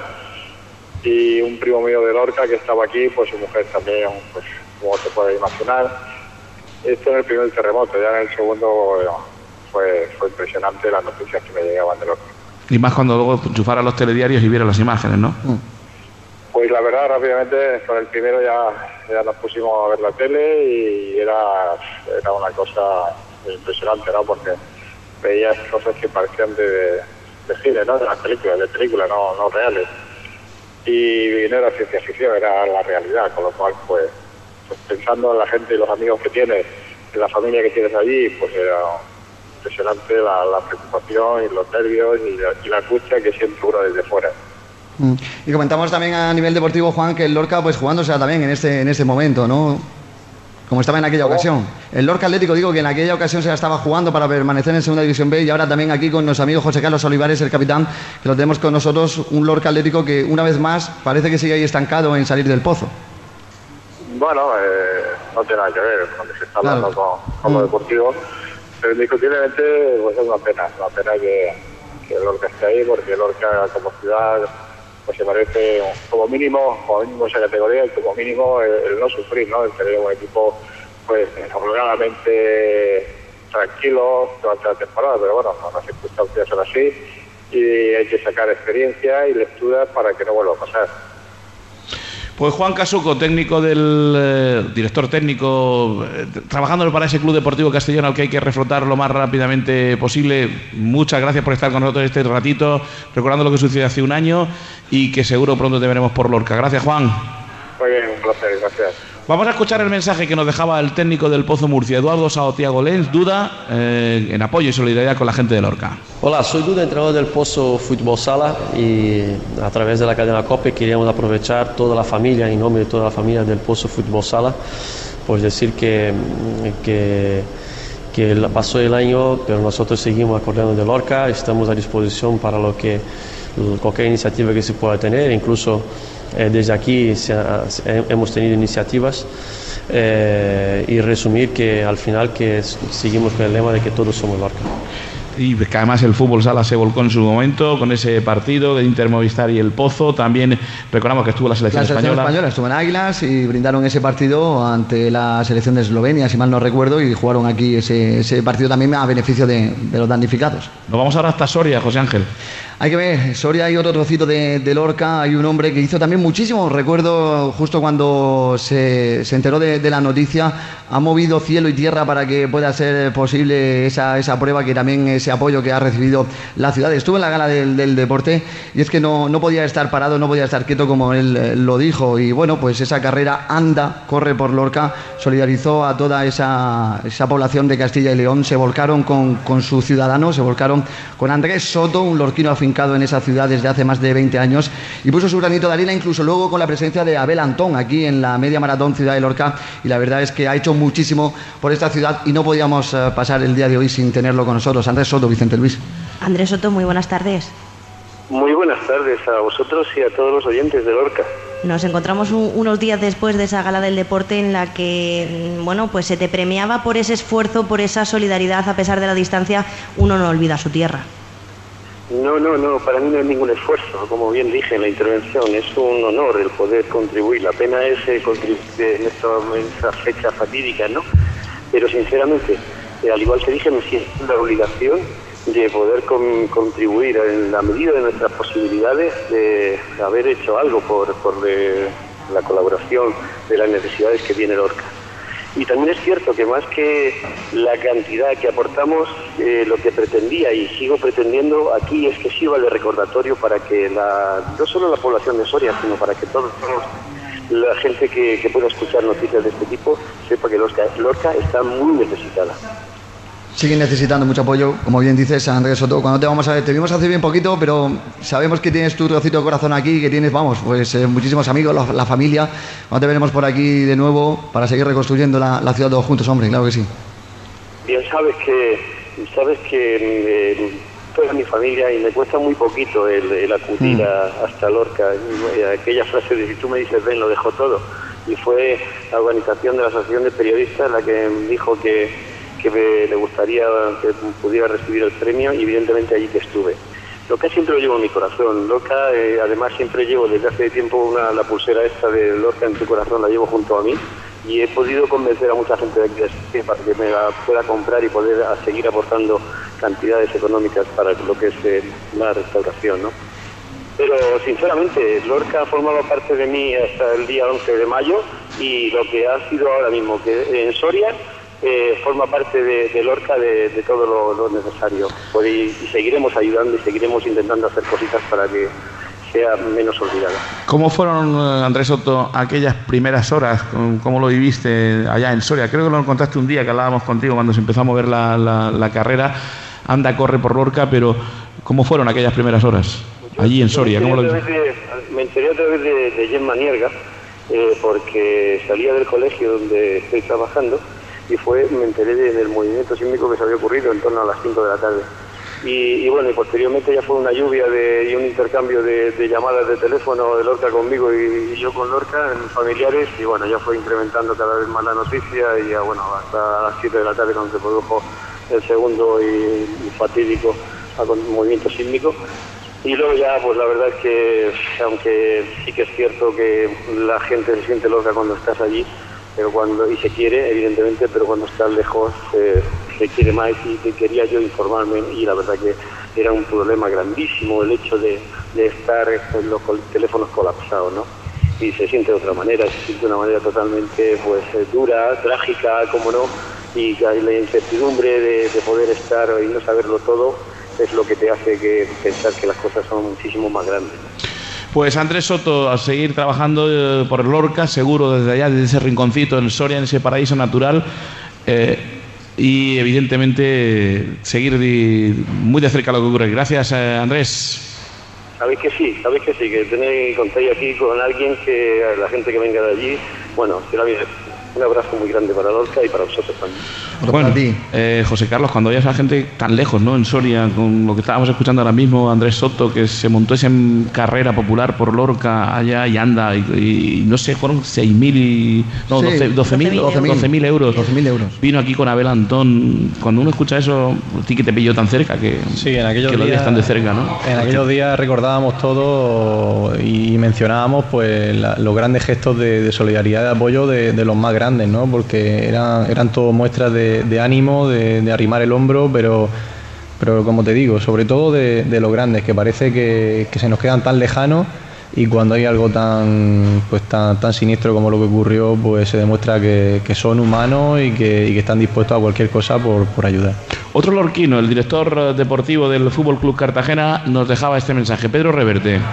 y un primo mío de Lorca que estaba aquí, pues su mujer también, pues como se puede imaginar. Esto en el primer terremoto, ya en el segundo bueno, fue, fue impresionante las noticias que me llegaban de Lorca. Y más cuando luego enchufaran los telediarios y vieran las imágenes, ¿no? Mm. Pues la verdad, rápidamente, con el primero ya, ya nos pusimos a ver la tele y era, era una cosa impresionante, ¿no? Porque veías cosas que parecían de, de cine, ¿no? De las películas, de películas, no, no reales. Y no era ciencia ficción, era la realidad, con lo cual, pues, pues pensando en la gente y los amigos que tienes, en la familia que tienes allí, pues era impresionante la, la preocupación y los nervios y la, y la angustia que siente uno desde fuera. Mm. Y comentamos también a nivel deportivo, Juan, que el Lorca, pues jugándose también en este, en este momento, ¿no? Como estaba en aquella ¿Cómo? ocasión. El Lorca Atlético, digo que en aquella ocasión se la estaba jugando para permanecer en Segunda División B, y ahora también aquí con nuestro amigo José Carlos Olivares, el capitán, que lo tenemos con nosotros, un Lorca Atlético que una vez más parece que sigue ahí estancado en salir del pozo. Bueno, eh, no tiene nada que ver con lo que se está hablando claro. con, con mm. lo deportivo, pero indiscutiblemente pues es una pena, es una pena que, que el Lorca esté ahí, porque el Lorca como ciudad pues se merece como mínimo, como mínimo esa categoría y como mínimo el, el no sufrir, ¿no? El tener un equipo pues holgadamente tranquilo durante la temporada, pero bueno, las circunstancias son así y hay que sacar experiencia y lecturas para que no vuelva a pasar. Pues Juan Casuco, técnico del eh, director técnico, eh, trabajando para ese Club Deportivo Castellón al que hay que reflotar lo más rápidamente posible. Muchas gracias por estar con nosotros este ratito, recordando lo que sucedió hace un año y que seguro pronto te veremos por Lorca. Gracias, Juan. Muy bien, un placer, gracias. Vamos a escuchar el mensaje que nos dejaba el técnico del Pozo Murcia, Eduardo Saotiago Lens, Duda, eh, en apoyo y solidaridad con la gente de Lorca. Hola, soy Duda, entrenador del Pozo Fútbol Sala, y a través de la cadena COPE queríamos aprovechar toda la familia, en nombre de toda la familia del Pozo Fútbol Sala, pues decir que, que, que pasó el año, pero nosotros seguimos acordando de Lorca, estamos a disposición para lo que cualquier iniciativa que se pueda tener, incluso Eh, desde aquí se ha, se, hemos tenido iniciativas eh, y resumir que al final que seguimos con el lema de que todos somos Lorca. Y que además el fútbol sala se volcó en su momento con ese partido de Inter Movistar y el Pozo. También recordamos que estuvo la selección, la selección española. española estuvo en Águilas y brindaron ese partido ante la selección de Eslovenia, si mal no recuerdo, y jugaron aquí ese, ese partido también a beneficio de, de los damnificados. Nos vamos ahora hasta Soria, José Ángel. Hay que ver, Soria hay otro trocito de, de Lorca, hay un hombre que hizo también muchísimo, recuerdo justo cuando se, se enteró de, de la noticia, ha movido cielo y tierra para que pueda ser posible esa, esa prueba, que también ese apoyo que ha recibido la ciudad. Estuvo en la gala del, del deporte y es que no, no podía estar parado, no podía estar quieto, como él eh, lo dijo, y bueno, pues esa carrera anda, corre por Lorca, solidarizó a toda esa, esa población de Castilla y León, se volcaron con, con sus ciudadanos, se volcaron con Andrés Soto, un lorquino afincado en esa ciudad desde hace más de veinte años, y puso su granito de arena, incluso luego con la presencia de Abel Antón aquí en la media maratón Ciudad de Lorca, y la verdad es que ha hecho muchísimo por esta ciudad y no podíamos uh, pasar el día de hoy sin tenerlo con nosotros. Andrés Soto, Vicente Luis. Andrés Soto, muy buenas tardes. Muy buenas tardes a vosotros y a todos los oyentes de Lorca. Nos encontramos un, unos días después de esa gala del deporte en la que, bueno, pues se te premiaba por ese esfuerzo, por esa solidaridad a pesar de la distancia. Uno no olvida su tierra. No, no, no, para mí no es ningún esfuerzo, como bien dije en la intervención, es un honor el poder contribuir, la pena es eh, contribuir en estas fechas fatídicas, ¿no? Pero sinceramente, eh, al igual que dije, me siento la obligación de poder con, contribuir en la medida de nuestras posibilidades, de haber hecho algo por, por de, la colaboración de las necesidades que tiene Lorca. Y también es cierto que más que la cantidad que aportamos, eh, lo que pretendía y sigo pretendiendo aquí es que sirva de recordatorio para que la, no solo la población de Soria, sino para que todos, todos la gente que, que pueda escuchar noticias de este tipo sepa que Lorca, Lorca está muy necesitada. Siguen necesitando mucho apoyo, como bien dices, Andrés Soto. Cuando te vamos a ver, te vimos hace bien poquito, pero sabemos que tienes tu trocito de corazón aquí, que tienes, vamos, pues eh, muchísimos amigos, la, la familia. Cuando te veremos por aquí de nuevo para seguir reconstruyendo la, la ciudad todos juntos, hombre, claro que sí. Bien, sabes que sabes que eh, toda mi familia, y me cuesta muy poquito el, el acudir mm. a, hasta Lorca. Y, aquella frase de si tú me dices ven, lo dejo todo. Y fue la organización de la Asociación de Periodistas la que dijo que que me, le gustaría que pudiera recibir el premio, y evidentemente allí que estuve. Lorca siempre lo llevo en mi corazón. Lorca, eh, además, siempre llevo desde hace tiempo una, la pulsera esta de Lorca en tu corazón, la llevo junto a mí, y he podido convencer a mucha gente de aquí de para que me la pueda comprar y poder a seguir aportando cantidades económicas para lo que es eh, la restauración, ¿no? Pero sinceramente Lorca formaba parte de mí hasta el día once de mayo, y lo que ha sido ahora mismo que en Soria Eh, forma parte de, de Lorca de, de todo lo, lo necesario. Pues y, y seguiremos ayudando y seguiremos intentando hacer cositas para que sea menos olvidada. ¿Cómo fueron, Andrés Soto, aquellas primeras horas? ¿Cómo lo viviste allá en Soria? Creo que lo contaste un día que hablábamos contigo cuando se empezó a mover la, la, la carrera. Anda, corre por Lorca, pero ¿cómo fueron aquellas primeras horas allí en Soria? ¿Cómo lo viviste? De, me enteré a través de, de Gemma Nierga, eh, porque salía del colegio donde estoy trabajando, y fue, me enteré de, del movimiento sísmico que se había ocurrido en torno a las cinco de la tarde. Y, y bueno, y posteriormente ya fue una lluvia de, y un intercambio de, de llamadas de teléfono de Lorca conmigo y, y yo con Lorca, en familiares, y bueno, ya fue incrementando cada vez más la noticia, y ya bueno, hasta las siete de la tarde cuando se produjo el segundo y, y fatídico movimiento sísmico. Y luego ya, pues la verdad es que, aunque sí que es cierto que la gente se siente loca cuando estás allí, pero cuando y se quiere, evidentemente, pero cuando estás lejos eh, se quiere más, y que quería yo informarme, y la verdad que era un problema grandísimo el hecho de, de estar con los teléfonos colapsados, ¿no? Y se siente de otra manera, se siente de una manera totalmente pues dura, trágica, como no, y la incertidumbre de, de poder estar y no saberlo todo es lo que te hace que pensar que las cosas son muchísimo más grandes. Pues Andrés Soto, a seguir trabajando eh, por Lorca, seguro desde allá, desde ese rinconcito en Soria, en ese paraíso natural, eh, y evidentemente seguir de, muy de cerca lo que ocurre. Gracias, eh, Andrés. Sabéis que sí, sabéis que sí, que tenéis, contáis aquí con alguien que la gente que venga de allí, bueno, será bien. Un abrazo muy grande para Lorca y para vosotros también. Bueno, eh, José Carlos, cuando veías a gente tan lejos, ¿no? En Soria, con lo que estábamos escuchando ahora mismo, Andrés Soto, que se montó esa carrera popular por Lorca allá y anda, y, y no sé, fueron seis mil y... No, sí, doce mil euros. doce mil euros. Vino aquí con Abel Antón. Cuando uno escucha eso, a ti que te pilló tan cerca, que, sí, en aquellos que lo días, días tan de cerca, ¿no? En aquellos días recordábamos todo y mencionábamos pues la, los grandes gestos de, de solidaridad, de apoyo de, de los más grandes, ¿no? Porque eran, eran todo muestras de, de ánimo, de, de arrimar el hombro, pero, pero como te digo, sobre todo de, de los grandes, que parece que, que se nos quedan tan lejanos, y cuando hay algo tan pues tan, tan siniestro como lo que ocurrió, pues se demuestra que, que son humanos y que, y que están dispuestos a cualquier cosa por, por ayudar. Otro lorquino, el director deportivo del Fútbol Club Cartagena, nos dejaba este mensaje. Pedro Reverte.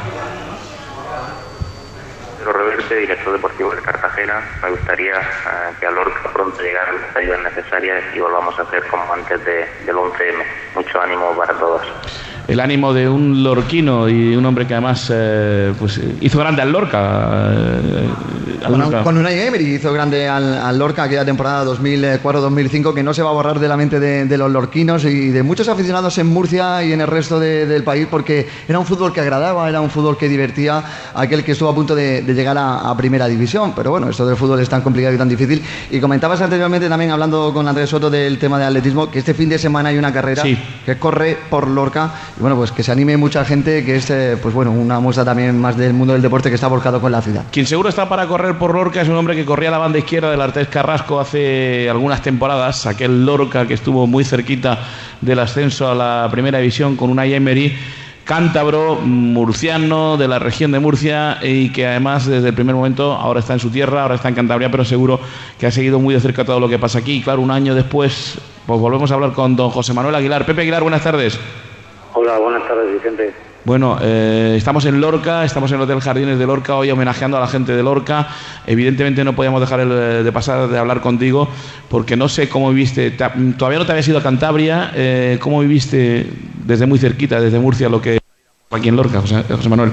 Pedro Reverte, director deportivo de Cartagena. Me gustaría eh, que a Lorca pronto llegaran las ayudas necesarias y volvamos a hacer como antes de, del once eme. Mucho ánimo para todos. El ánimo de un lorquino y un hombre que además eh, pues hizo grande al Lorca. Eh, al con, Lorca. con Unai Emery hizo grande al, al Lorca aquella temporada dos mil cuatro dos mil cinco, que no se va a borrar de la mente de, de los lorquinos y de muchos aficionados en Murcia y en el resto de, del país, porque era un fútbol que agradaba, era un fútbol que divertía a aquel que estuvo a punto de, de llegar a, a primera división. Pero bueno, esto del fútbol es tan complicado y tan difícil. Y comentabas anteriormente también, hablando con Andrés Soto, del tema de atletismo, que este fin de semana hay una carrera sí. que corre por Lorca. Y bueno, pues que se anime mucha gente, que es eh, pues bueno, una muestra también más del mundo del deporte que está volcado con la ciudad. Quien seguro está para correr por Lorca es un hombre que corría a la banda izquierda del Artés Carrasco hace algunas temporadas, aquel Lorca que estuvo muy cerquita del ascenso a la primera división con Unai Emery, cántabro, murciano, de la región de Murcia, y que además desde el primer momento ahora está en su tierra, ahora está en Cantabria, pero seguro que ha seguido muy de cerca todo lo que pasa aquí. Y claro, un año después pues volvemos a hablar con don José Manuel Aguilar. Pepe Aguilar, buenas tardes. Hola, buenas tardes, Vicente. Bueno, eh, estamos en Lorca, estamos en el Hotel Jardines de Lorca, hoy homenajeando a la gente de Lorca. Evidentemente no podíamos dejar el, de pasar de hablar contigo, porque no sé cómo viviste, te, todavía no te habías ido a Cantabria, eh, ¿cómo viviste desde muy cerquita, desde Murcia, lo que aquí en Lorca, José, José Manuel?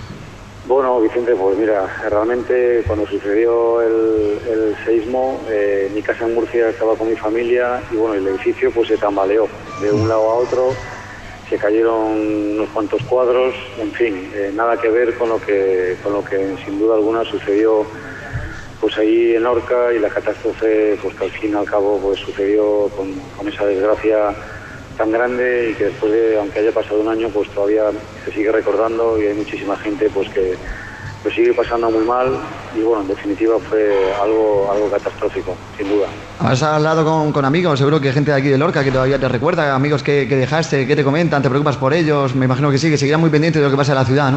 Bueno, Vicente, pues mira, realmente cuando sucedió el, el seísmo, eh, mi casa en Murcia estaba con mi familia y bueno, el edificio pues se tambaleó de un lado a otro. Se cayeron unos cuantos cuadros, en fin, eh, nada que ver con lo que con lo que sin duda alguna sucedió pues ahí en Lorca, y la catástrofe pues que al fin y al cabo pues sucedió con, con esa desgracia tan grande, y que después de, aunque haya pasado un año, pues todavía se sigue recordando y hay muchísima gente pues que lo sigue pasando muy mal, y bueno, en definitiva fue algo algo catastrófico, sin duda. Has hablado con, con amigos, seguro que gente de aquí de Lorca que todavía te recuerda, amigos que, que dejaste, que te comentan, te preocupas por ellos, me imagino que sí, que seguirán muy pendientes de lo que pasa en la ciudad, ¿no?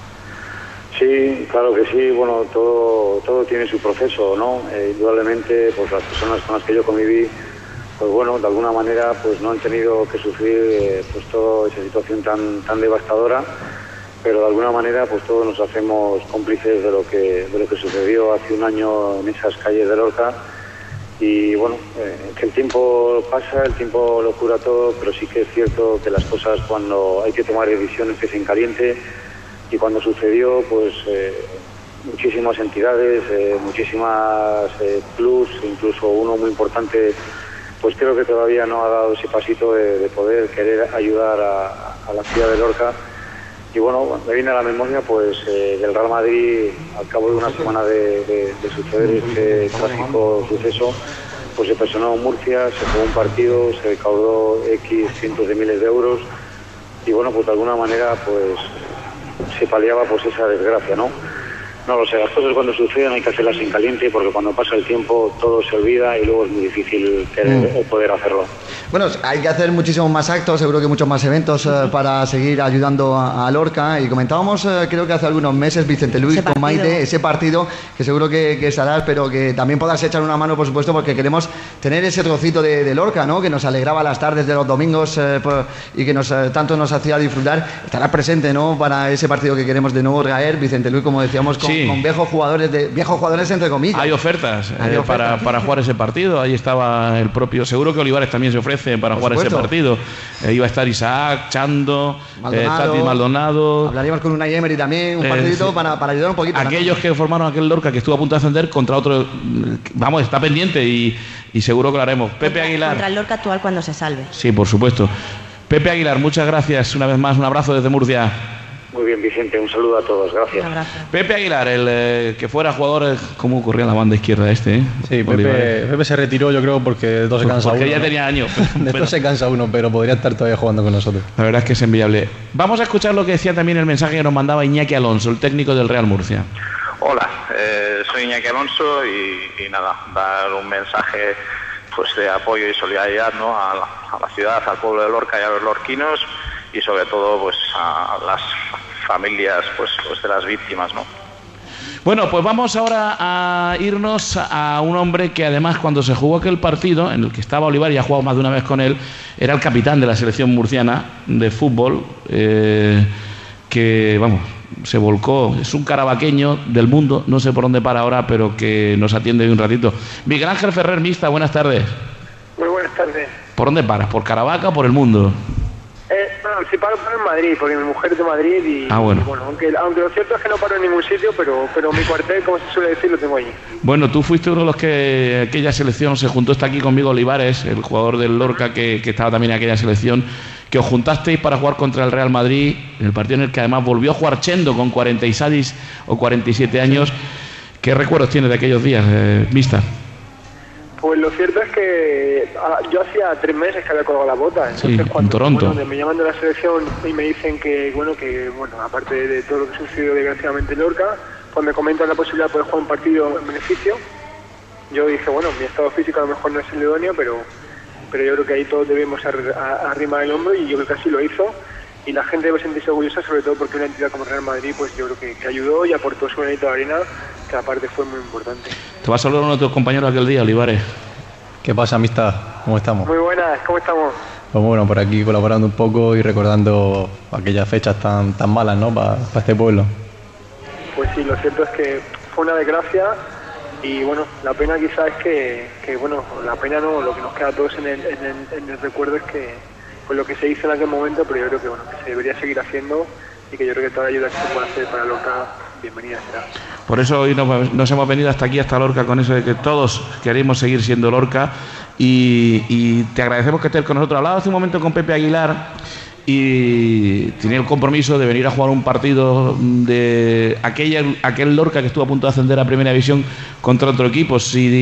Sí, claro que sí, bueno, todo todo tiene su proceso, ¿no? Eh, indudablemente, pues las personas con las que yo conviví, pues bueno, de alguna manera pues no han tenido que sufrir eh, pues toda esa situación tan tan devastadora, pero de alguna manera pues todos nos hacemos cómplices de lo que de lo que sucedió hace un año en esas calles de Lorca. Y bueno, eh, que el tiempo pasa, el tiempo lo cura todo, pero sí que es cierto que las cosas, cuando hay que tomar decisiones, que se en caliente, y cuando sucedió pues eh, muchísimas entidades, eh, muchísimas eh, plus, incluso uno muy importante, pues creo que todavía no ha dado ese pasito de, de poder querer ayudar a, a la ciudad de Lorca. Y bueno, me viene a la memoria pues eh, del Real Madrid, al cabo de una semana de, de, de suceder este trágico suceso, pues se personó en Murcia, se jugó un partido, se recaudó X cientos de miles de euros, y bueno, pues de alguna manera pues se paliaba pues esa desgracia, ¿no? No lo sé, las cosas cuando suceden hay que hacerlas en caliente, porque cuando pasa el tiempo todo se olvida y luego es muy difícil querer mm. o poder hacerlo. Bueno, hay que hacer muchísimos más actos, seguro que muchos más eventos eh, para seguir ayudando a, a Lorca. Y comentábamos, eh, creo que hace algunos meses, Vicente Luis ese con Maite, ese partido que seguro que, que estarás, pero que también podrás echar una mano, por supuesto, porque queremos tener ese trocito de, de Lorca, ¿no? Que nos alegraba las tardes de los domingos eh, por, y que nos eh, tanto nos hacía disfrutar. Estarás presente, ¿no? Para ese partido que queremos de nuevo traer, Vicente Luis, como decíamos, con, sí. con viejos jugadores, de viejos jugadores entre comillas. Hay ofertas, Hay eh, ofertas. para, para jugar ese partido. Ahí estaba el propio. Seguro que Olivares también se ofrece para Por jugar supuesto. ese partido. Eh, iba a estar Isaac, Chando, Maldonado. eh, Tati Maldonado. Hablaríamos con Unai Emery también, un Eh, partidito sí. para, para ayudar un poquito. Aquellos que formaron aquel Lorca que estuvo a punto de ascender contra otro. Vamos, está pendiente y, y seguro que lo haremos. Pepe Aguilar. Contra el Lorca actual cuando se salve. Sí, por supuesto. Pepe Aguilar, muchas gracias una vez más. Un abrazo desde Murcia. Muy bien, Vicente, un saludo a todos, gracias. Un abrazo. Pepe Aguilar, el eh, que fuera jugador, eh, ¿cómo ocurría en la banda izquierda este? Eh? Sí, Olivares. Pepe, Pepe se retiró, yo creo, porque de todo se Pues cansa porque uno. ya ¿no? tenía años. De todo se cansa uno, pero podría estar todavía jugando con nosotros. La verdad es que es enviable. Vamos a escuchar lo que decía también el mensaje que nos mandaba Iñaki Alonso, el técnico del Real Murcia. Hola, eh, soy Iñaki Alonso y, y nada, dar un mensaje pues de apoyo y solidaridad, ¿no? a, la, a la ciudad, al pueblo de Lorca y a los lorquinos y sobre todo pues a las familias pues, pues de las víctimas, ¿no? Bueno, pues vamos ahora a irnos a un hombre que además cuando se jugó aquel partido, en el que estaba Olivares y ha jugado más de una vez con él, era el capitán de la selección murciana de fútbol, eh, que, vamos, se volcó, es un carabaqueño del mundo, no sé por dónde para ahora, pero que nos atiende hoy un ratito. Miguel Ángel Ferrer, Mista, buenas tardes. Muy buenas tardes. ¿Por dónde paras? ¿Por Caravaca o por el mundo? Eh, bueno, sí paro, paro en Madrid, porque mi mujer es de Madrid y, Ah, bueno. y bueno, aunque, aunque lo cierto es que no paro en ningún sitio, pero, pero mi cuartel, como se suele decir, lo tengo allí. Bueno, tú fuiste uno de los que aquella selección se juntó, está aquí conmigo Olivares, el jugador del Lorca que, que estaba también en aquella selección, que os juntasteis para jugar contra el Real Madrid, en el partido en el que además volvió a jugar Chendo con cuarenta y seis o cuarenta y siete años. ¿Qué recuerdos tienes de aquellos días, eh, Mista? Pues lo cierto es que ah, yo hacía tres meses que había colgado la bota, entonces Sí, en cuando Toronto. bueno, me llaman de la selección y me dicen que, bueno, que bueno, aparte de, de todo lo que sucedió desgraciadamente en Lorca, pues me comentan la posibilidad de poder jugar un partido en beneficio. Yo dije, bueno, mi estado físico a lo mejor no es el idóneo, pero, pero yo creo que ahí todos debemos ar- a- arrimar el hombro y yo creo que así lo hizo. Y la gente debe sentirse orgullosa, sobre todo porque una entidad como Real Madrid, pues yo creo que, que ayudó y aportó su granito de arena, que aparte fue muy importante. Te va a saludar uno de tus compañeros aquel día, Olivares. ¿Qué pasa, amistad? ¿Cómo estamos? Muy buenas, ¿cómo estamos? Pues bueno, por aquí colaborando un poco y recordando aquellas fechas tan, tan malas, ¿no? Para este pueblo. Pues sí, lo cierto es que fue una desgracia y bueno, la pena quizás es que, que bueno, la pena no, lo que nos queda a todos en el, en el, en el recuerdo es que pues lo que se hizo en aquel momento, pero yo creo que bueno, que se debería seguir haciendo y que yo creo que toda la ayuda que se pueda hacer para Lorca, bienvenida será. Por eso hoy nos, nos hemos venido hasta aquí, hasta Lorca, con eso de que todos queremos seguir siendo Lorca y, y te agradecemos que estés con nosotros. Hablaba hace un momento con Pepe Aguilar y tenía el compromiso de venir a jugar un partido de aquella, aquel Lorca que estuvo a punto de ascender a Primera División contra otro equipo.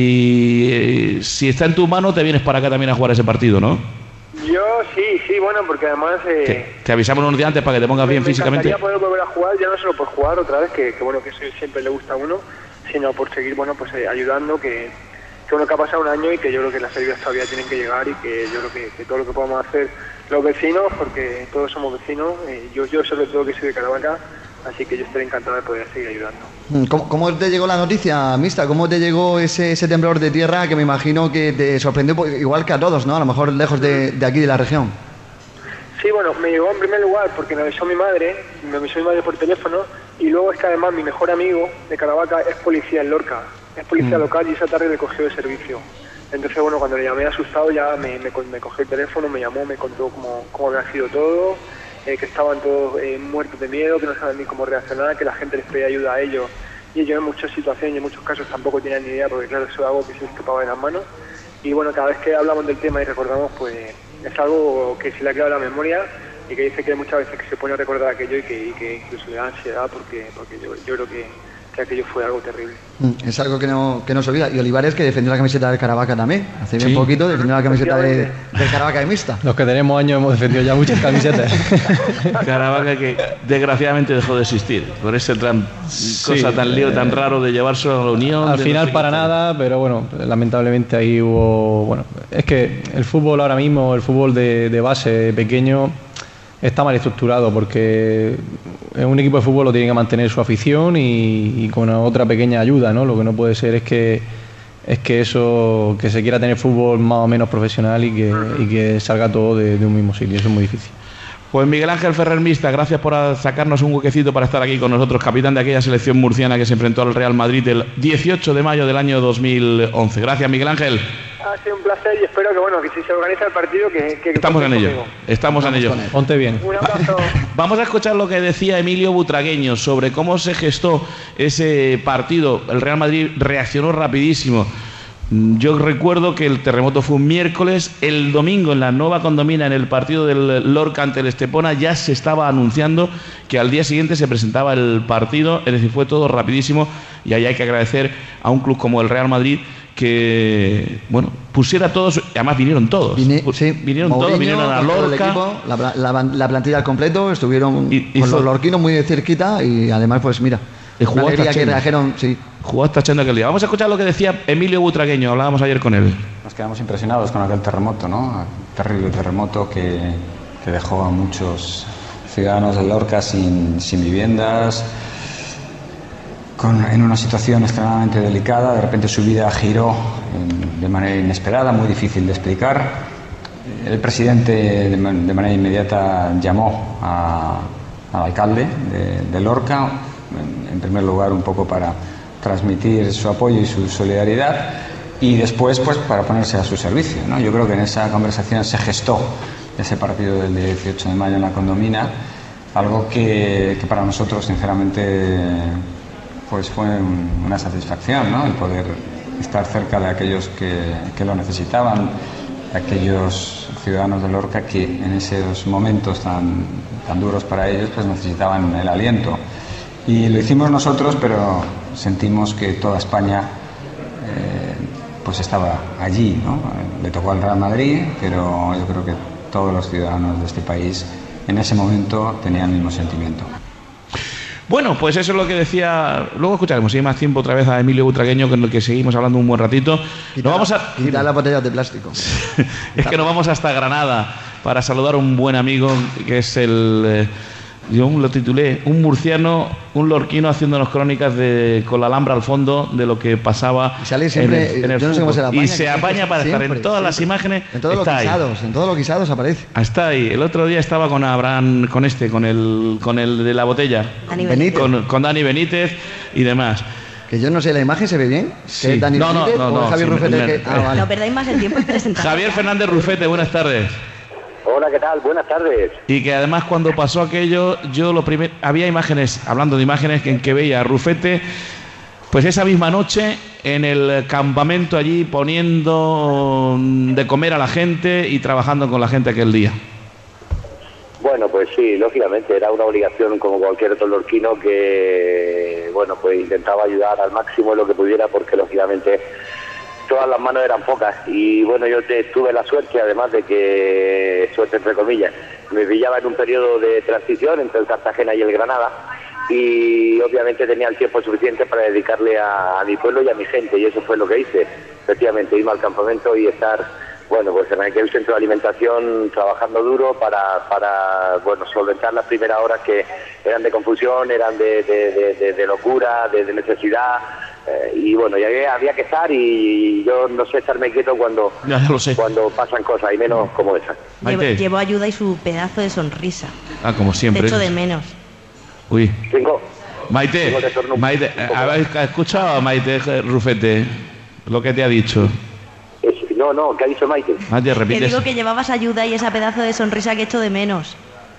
Si, si está en tu mano, te vienes para acá también a jugar ese partido, ¿no? Yo sí, sí, bueno, porque además eh, Te, te avisamos unos días antes para que te pongas bien me físicamente. encantaría poder volver a jugar, ya no solo por jugar otra vez, que, que bueno, que eso siempre le gusta a uno, sino por seguir, bueno, pues eh, ayudando, que, que bueno, que ha pasado un año y que yo creo que las ayudas todavía tienen que llegar y que yo creo que, que todo lo que podamos hacer los vecinos, porque todos somos vecinos, eh, yo, yo sobre todo que soy de Caravaca, así que yo estaré encantado de poder seguir ayudando. ¿Cómo, cómo te llegó la noticia, Mista? ¿Cómo te llegó ese, ese temblor de tierra que me imagino que te sorprendió po- igual que a todos, ¿no? A lo mejor lejos de, de aquí, de la región. Sí, bueno, me llegó en primer lugar porque me avisó mi madre, me avisó mi madre por teléfono, y luego es que además mi mejor amigo de Caravaca es policía en Lorca, es policía Mm. local y esa tarde me cogió de servicio. Entonces, bueno, cuando le llamé asustado ya me, me, co- me cogió el teléfono, me llamó, me contó cómo, cómo había sido todo, eh, que estaban todos eh, muertos de miedo, que no sabían ni cómo reaccionar, que la gente les pedía ayuda a ellos. Y ellos en muchas situaciones y en muchos casos tampoco tenían ni idea, porque claro, eso es algo que se les escapaba de las manos. Y bueno, cada vez que hablamos del tema y recordamos, pues es algo que se le ha quedado en la memoria y que dice que hay muchas veces que se pone a recordar aquello y que, y que incluso le da ansiedad porque, porque yo, yo creo que, que aquello fue algo terrible. Mm, Es algo que no, que no se olvida. Y Olivares, que defendió la camiseta del Caravaca también. Hace bien Sí. poquito defendió la camiseta de, del Caravaca de Mista. Los que tenemos años hemos defendido ya muchas camisetas. Caravaca que desgraciadamente dejó de existir por ese tran- Sí, cosa tan lío, eh, tan raro de llevarse a la Unión. Al de final no sé para qué. nada, pero bueno, lamentablemente ahí hubo... Bueno, es que el fútbol ahora mismo, el fútbol de, de base pequeño, está mal estructurado porque en un equipo de fútbol lo tiene que mantener su afición y, y con otra pequeña ayuda, ¿no? Lo que no puede ser es que es que eso, que se quiera tener fútbol más o menos profesional y que, y que salga todo de, de un mismo sitio, eso es muy difícil. Pues Miguel Ángel Ferrer Mista, gracias por sacarnos un huequecito para estar aquí con nosotros, capitán de aquella selección murciana que se enfrentó al Real Madrid el dieciocho de mayo del año dos mil once. Gracias, Miguel Ángel. Ha sido un placer y espero que, bueno, que si se organiza el partido, que... que Estamos en ello, conmigo. estamos en ello. Ponte bien. Un abrazo. Vamos a escuchar lo que decía Emilio Butragueño sobre cómo se gestó ese partido. El Real Madrid reaccionó rapidísimo. Yo recuerdo que el terremoto fue un miércoles, el domingo en la Nueva Condomina, en el partido del Lorca ante el Estepona, ya se estaba anunciando que al día siguiente se presentaba el partido, es decir, fue todo rapidísimo, y ahí hay que agradecer a un club como el Real Madrid que, bueno, pusiera a todos, además vinieron todos, Vine, sí, vinieron Mourinho, todos, vinieron a todo el Lorca. equipo, la, la, la plantilla al completo, estuvieron Y- con hizo- los lorquinos muy de cerquita y además, pues mira, Y jugó una alegría hasta que Chendo. trajeron, sí. Jugó hasta Chendo aquel día. Vamos a escuchar lo que decía Emilio Butragueño, hablábamos ayer con él. Nos quedamos impresionados con aquel terremoto, ¿no? Terrible terremoto que, que dejó a muchos ciudadanos de Lorca sin, sin viviendas, con, en una situación extremadamente delicada. De repente su vida giró en- de manera inesperada, muy difícil de explicar. El presidente de, man- de manera inmediata llamó a- al alcalde de, de Lorca, en, en primer lugar un poco para transmitir su apoyo y su solidaridad, y después pues para ponerse a su servicio, ¿no? Yo creo que en esa conversación se gestó ese partido del dieciocho de mayo en la Condomina, algo que, que para nosotros sinceramente pues fue un- una satisfacción, ¿no? El poder estar cerca de aquellos que, que lo necesitaban, aquellos ciudadanos de Lorca que en esos momentos tan, tan duros para ellos pues necesitaban el aliento. Y lo hicimos nosotros, pero sentimos que toda España eh, pues estaba allí, ¿no? Le tocó al Real Madrid, pero yo creo que todos los ciudadanos de este país en ese momento tenían el mismo sentimiento. Bueno, pues eso es lo que decía. Luego escucharemos, si hay más tiempo, otra vez a Emilio Butragueño, con el que seguimos hablando un buen ratito. Nos vamos a... Quitar las botellas de plástico. Es que nos vamos hasta Granada para saludar a un buen amigo que es el... eh, yo lo titulé, un murciano, un lorquino haciéndonos crónicas de, con la Alhambra al fondo de lo que pasaba Y sale siempre, en el, en el yo no sé cómo se la fútbol. apaña, Y se que apaña para estar en siempre, todas las siempre. imágenes. En todos los está ahí. guisados, en todos los guisados aparece. Está ahí. El otro día estaba con Abraham, con este, con el, con el de la botella. Dani Benítez. Con, con Dani Benítez y demás. Que yo no sé, ¿la imagen se ve bien? Sí. ¿Que es Dani No, no, Benítez no, o no, es Javier sí, Rufete? me- que- ah, vale. No perdáis más el tiempo en presentar. Javier Fernández Rufete, buenas tardes. Hola, ¿qué tal? Buenas tardes. Y que además cuando pasó aquello, yo lo primero, había imágenes, hablando de imágenes, en que veía a Rufete, pues esa misma noche en el campamento allí poniendo de comer a la gente y trabajando con la gente aquel día. Bueno, pues sí, lógicamente era una obligación como cualquier otro lorquino que, bueno, pues intentaba ayudar al máximo en lo que pudiera porque lógicamente todas las manos eran pocas y bueno, yo te, tuve la suerte, además de que, suerte entre comillas, me pillaba en un periodo de transición entre el Cartagena y el Granada y obviamente tenía el tiempo suficiente para dedicarle a, a mi pueblo y a mi gente y eso fue lo que hice, efectivamente irme al campamento y estar, bueno, pues en aquel centro de alimentación trabajando duro para, para bueno, solventar las primeras horas que eran de confusión, eran de, de, de, de, de locura, de, de necesidad. Eh, y bueno, ya había, había que estar y yo no sé estarme quieto cuando, Ya, ya lo sé. cuando pasan cosas y menos como esa. Llevo, Maite. llevo ayuda y su pedazo de sonrisa. Ah, como Te siempre. echo de menos. Uy. Tengo, Maite, tengo que tornar un- Maite, un poco. ¿habéis escuchado a Maite Rufete lo que te ha dicho? Es- no, no, ¿qué ha dicho Maite? Maite, Que repites. digo que llevabas ayuda y ese pedazo de sonrisa que echo de menos.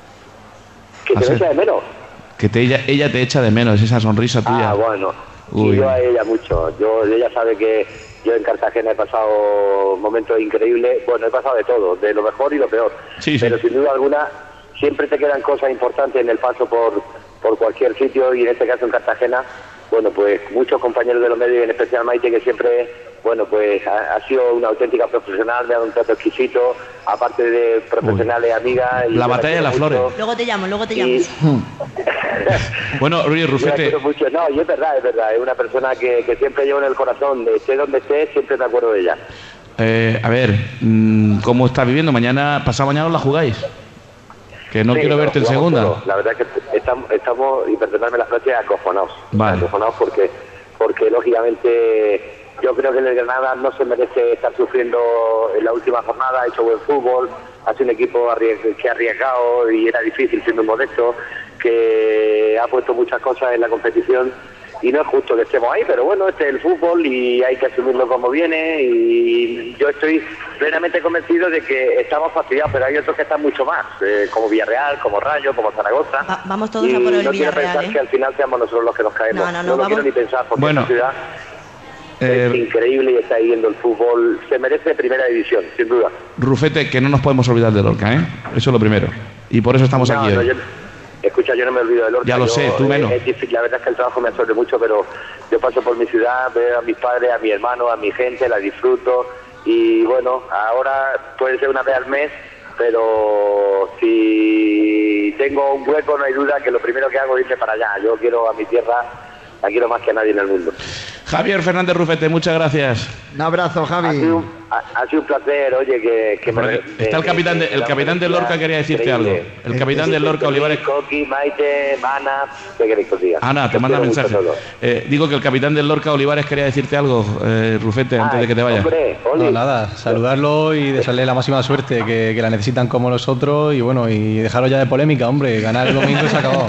Que Ah, te sí. echa de menos. Que te, ella, ella te echa de menos, esa sonrisa tuya. Ah, bueno. Uy. Y yo a ella mucho. Yo, ella sabe que yo en Cartagena he pasado momentos increíbles. Bueno, he pasado de todo, de lo mejor y lo peor. Sí, sí. Pero sin duda alguna, siempre te quedan cosas importantes en el paso por, por cualquier sitio y en este caso en Cartagena. Bueno, pues muchos compañeros de los medios, y en especial Maite, que siempre, bueno, pues ha, ha sido una auténtica profesional, me ha dado un trato exquisito, aparte de profesional y amiga. Y La yo batalla de quiero las mucho. flores. Luego te llamo, luego te Y- llamo. Bueno, Ruiz Yo la Rufete, quiero mucho. No, y es verdad, es verdad. Es una persona que, que siempre llevo en el corazón. De esté donde esté, siempre me acuerdo de ella. eh, a ver, mm, ¿cómo estás viviendo? Mañana, pasado mañana os la jugáis. Que no Sí, quiero nos verte en jugamos segunda. todo. La verdad es que estamos, estamos y perdonadme la frase, acojonados. Vale. Acojonados porque, porque lógicamente Yo creo que el Granada no se merece estar sufriendo en la última jornada, ha hecho buen fútbol, ha sido un equipo que ha arriesgado y era difícil siendo modesto, que ha puesto muchas cosas en la competición y no es justo que estemos ahí, pero bueno, este es el fútbol y hay que asumirlo como viene y yo estoy plenamente convencido de que estamos fastidiados, pero hay otros que están mucho más, eh, como Villarreal, como Rayo, como Zaragoza. Va, vamos todos y a por el no Villarreal, quiero pensar ¿eh? que al final seamos nosotros los que nos caemos. No, no, no, no lo vamos... quiero ni pensar porque Bueno. esta ciudad Eh, es increíble y está ahí viendo el fútbol. Se merece primera división, sin duda. Rufete, que no nos podemos olvidar de Lorca, ¿eh? Eso es lo primero. Y por eso estamos No, aquí no, hoy. yo- escucha, yo no me olvido de Lorca. Ya lo yo, sé, tú eh, menos. Es difícil, la verdad es que el trabajo me absorbe mucho, pero yo paso por mi ciudad, veo a mis padres, a mi hermano, a mi gente, la disfruto. Y bueno, ahora puede ser una vez al mes, pero si tengo un hueco, no hay duda que lo primero que hago es irme para allá. Yo quiero a mi tierra, la quiero más que a nadie en el mundo. Javier Fernández Rufete, muchas gracias. Un abrazo, Javi. Ha sido, un- ha, ha sido un placer, oye, que, que me, Está el capitán de, el capitán del Lorca, quería decirte increíble. algo. El capitán del Lorca, Olivares. Coqui, Maite, Mana, ¿qué queréis que os diga? Ana, te Os manda quiero mucho mensaje. a todos. Eh, digo que el capitán del Lorca, Olivares, quería decirte algo, eh, Rufete, antes de que te vayas. Hombre, Oli. No, nada, saludarlo y desearle la máxima suerte, que, que la necesitan como nosotros y bueno, y dejaros ya de polémica, hombre, ganar el domingo se ha acabado.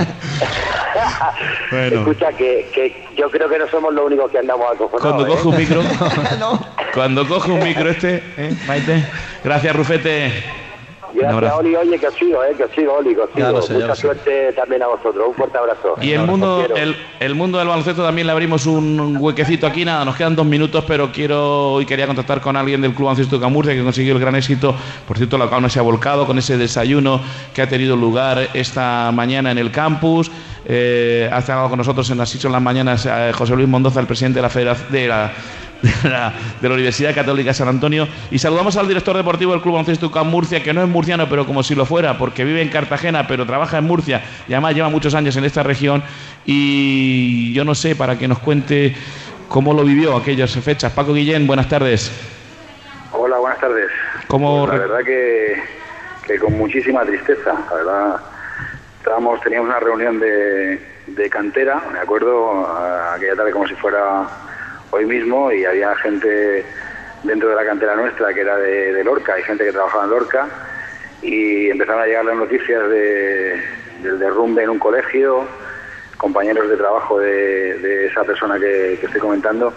Bueno. Escucha, que, que yo creo que no somos los únicos que andamos acojonados. Cuando ¿eh? coge un micro, cuando coge un micro este, ¿eh, Maite? Gracias, Rufete. Un Gracias, abrazo. Oli, oye, que os sigo, ¿eh? Que os sigo, Oli, que os Ya sigo. lo sé, ya Mucha lo sé. suerte también a vosotros. Un fuerte abrazo. Y el Os mundo, quiero. el, el mundo del baloncesto también le abrimos un huequecito aquí, nada, nos quedan dos minutos, pero quiero y quería contactar con alguien del Club Baloncesto Camurcia que consiguió el gran éxito. Por cierto, la cual no se ha volcado con ese desayuno que ha tenido lugar esta mañana en el campus. Eh, ha estado con nosotros en las seis de las mañanas eh, José Luis Mondoza, el presidente de la Federación de la de la, de la Universidad Católica de San Antonio, y saludamos al director deportivo del Club Baloncesto U C A M Murcia, que no es murciano, pero como si lo fuera, porque vive en Cartagena, pero trabaja en Murcia y además lleva muchos años en esta región, y yo no sé, para que nos cuente cómo lo vivió aquellas fechas. Paco Guillén, buenas tardes. Hola, buenas tardes. ¿Cómo Pues la verdad que, que con muchísima tristeza, la verdad. Estábamos, teníamos una reunión de, de cantera, me acuerdo, a- aquella tarde como si fuera hoy mismo, y había gente dentro de la cantera nuestra que era de, de Lorca, hay gente que trabajaba en Lorca, y empezaron a llegar las noticias de, del derrumbe en un colegio, compañeros de trabajo de, de esa persona que, que estoy comentando,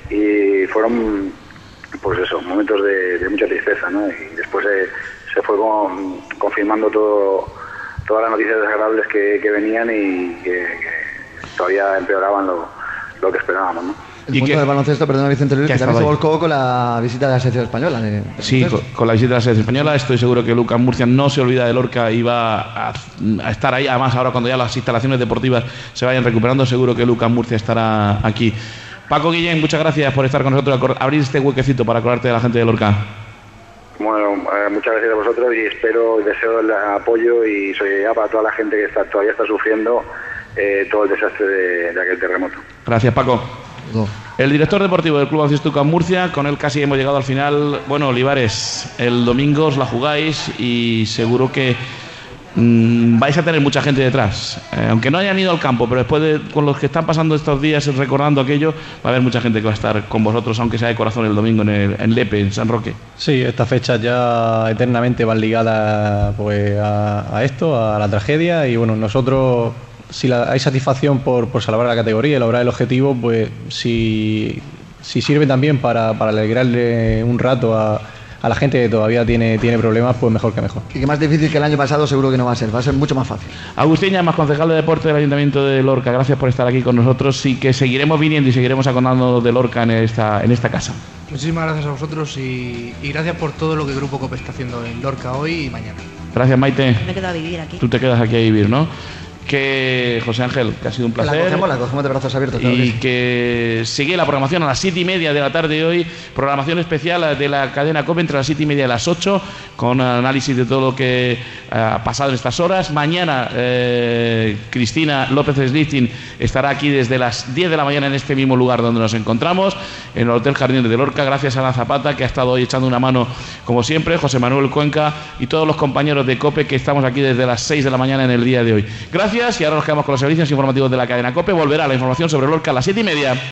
y fueron, pues eso, momentos de, de mucha tristeza, ¿no? Y después se, se fue con- confirmando todo, todas las noticias desagradables que, que venían y que, que todavía empeoraban lo, lo que esperábamos, ¿no? El mundo del baloncesto, perdona Vicente Luis, ¿Qué que ha también se estado ahí? volcó con la visita de la selección española. de- de Sí, con, baloncesto. con la visita de la selección española estoy seguro que Lucas Murcia no se olvida de Lorca y va a, a estar ahí. Además, ahora cuando ya las instalaciones deportivas se vayan recuperando, seguro que Lucas Murcia estará aquí. Paco Guillén, muchas gracias por estar con nosotros, acor- abrir este huequecito para acordarte de la gente de Lorca. Bueno, eh, muchas gracias a vosotros y espero y deseo el apoyo y solidaridad para toda la gente que está todavía está sufriendo eh, todo el desastre de, de aquel terremoto. Gracias, Paco. El director deportivo del Club Baloncesto U C A M Murcia, con él casi hemos llegado al final. Bueno, Olivares, el domingo os la jugáis y seguro que mm, vais a tener mucha gente detrás. Eh, aunque no hayan ido al campo, pero después de, con los que están pasando estos días recordando aquello, va a haber mucha gente que va a estar con vosotros, aunque sea de corazón, el domingo en, el, en Lepe, en San Roque. Sí, estas fechas ya eternamente van ligadas pues, a, a esto, a la tragedia, y bueno, nosotros, si la- hay satisfacción por, por salvar la categoría y lograr el objetivo, pues si, si sirve también para, para alegrarle un rato a, a la gente que todavía tiene, tiene problemas, pues mejor que mejor. Y que más difícil que el año pasado seguro que no va a ser, va a ser mucho más fácil. Agustín Llamas, concejal de deporte del Ayuntamiento de Lorca, gracias por estar aquí con nosotros y que seguiremos viniendo y seguiremos acordando de Lorca en esta, en esta casa. Muchísimas gracias a vosotros y, y gracias por todo lo que Grupo COPE está haciendo en Lorca hoy y mañana. Gracias, Maite. Me he quedado a vivir aquí. Tú te quedas aquí a vivir, ¿no? Que José Ángel, que ha sido un La placer. cogemos, la cogemos de brazos abiertos. claro que Y sí. que sigue la programación a las siete y media de la tarde de hoy, programación especial de la cadena COPE entre las siete y media y las ocho, con análisis de todo lo que ha pasado en estas horas. Mañana eh, Cristina López Slichting estará aquí desde las diez de la mañana en este mismo lugar donde nos encontramos, en el Hotel Jardines de Lorca. Gracias a Ana Zapata, que ha estado hoy echando una mano como siempre, José Manuel Cuenca y todos los compañeros de COPE que estamos aquí desde las seis de la mañana en el día de hoy. Gracias, y ahora nos quedamos con los servicios informativos de la cadena COPE. Volverá la información sobre Lorca a las siete y media.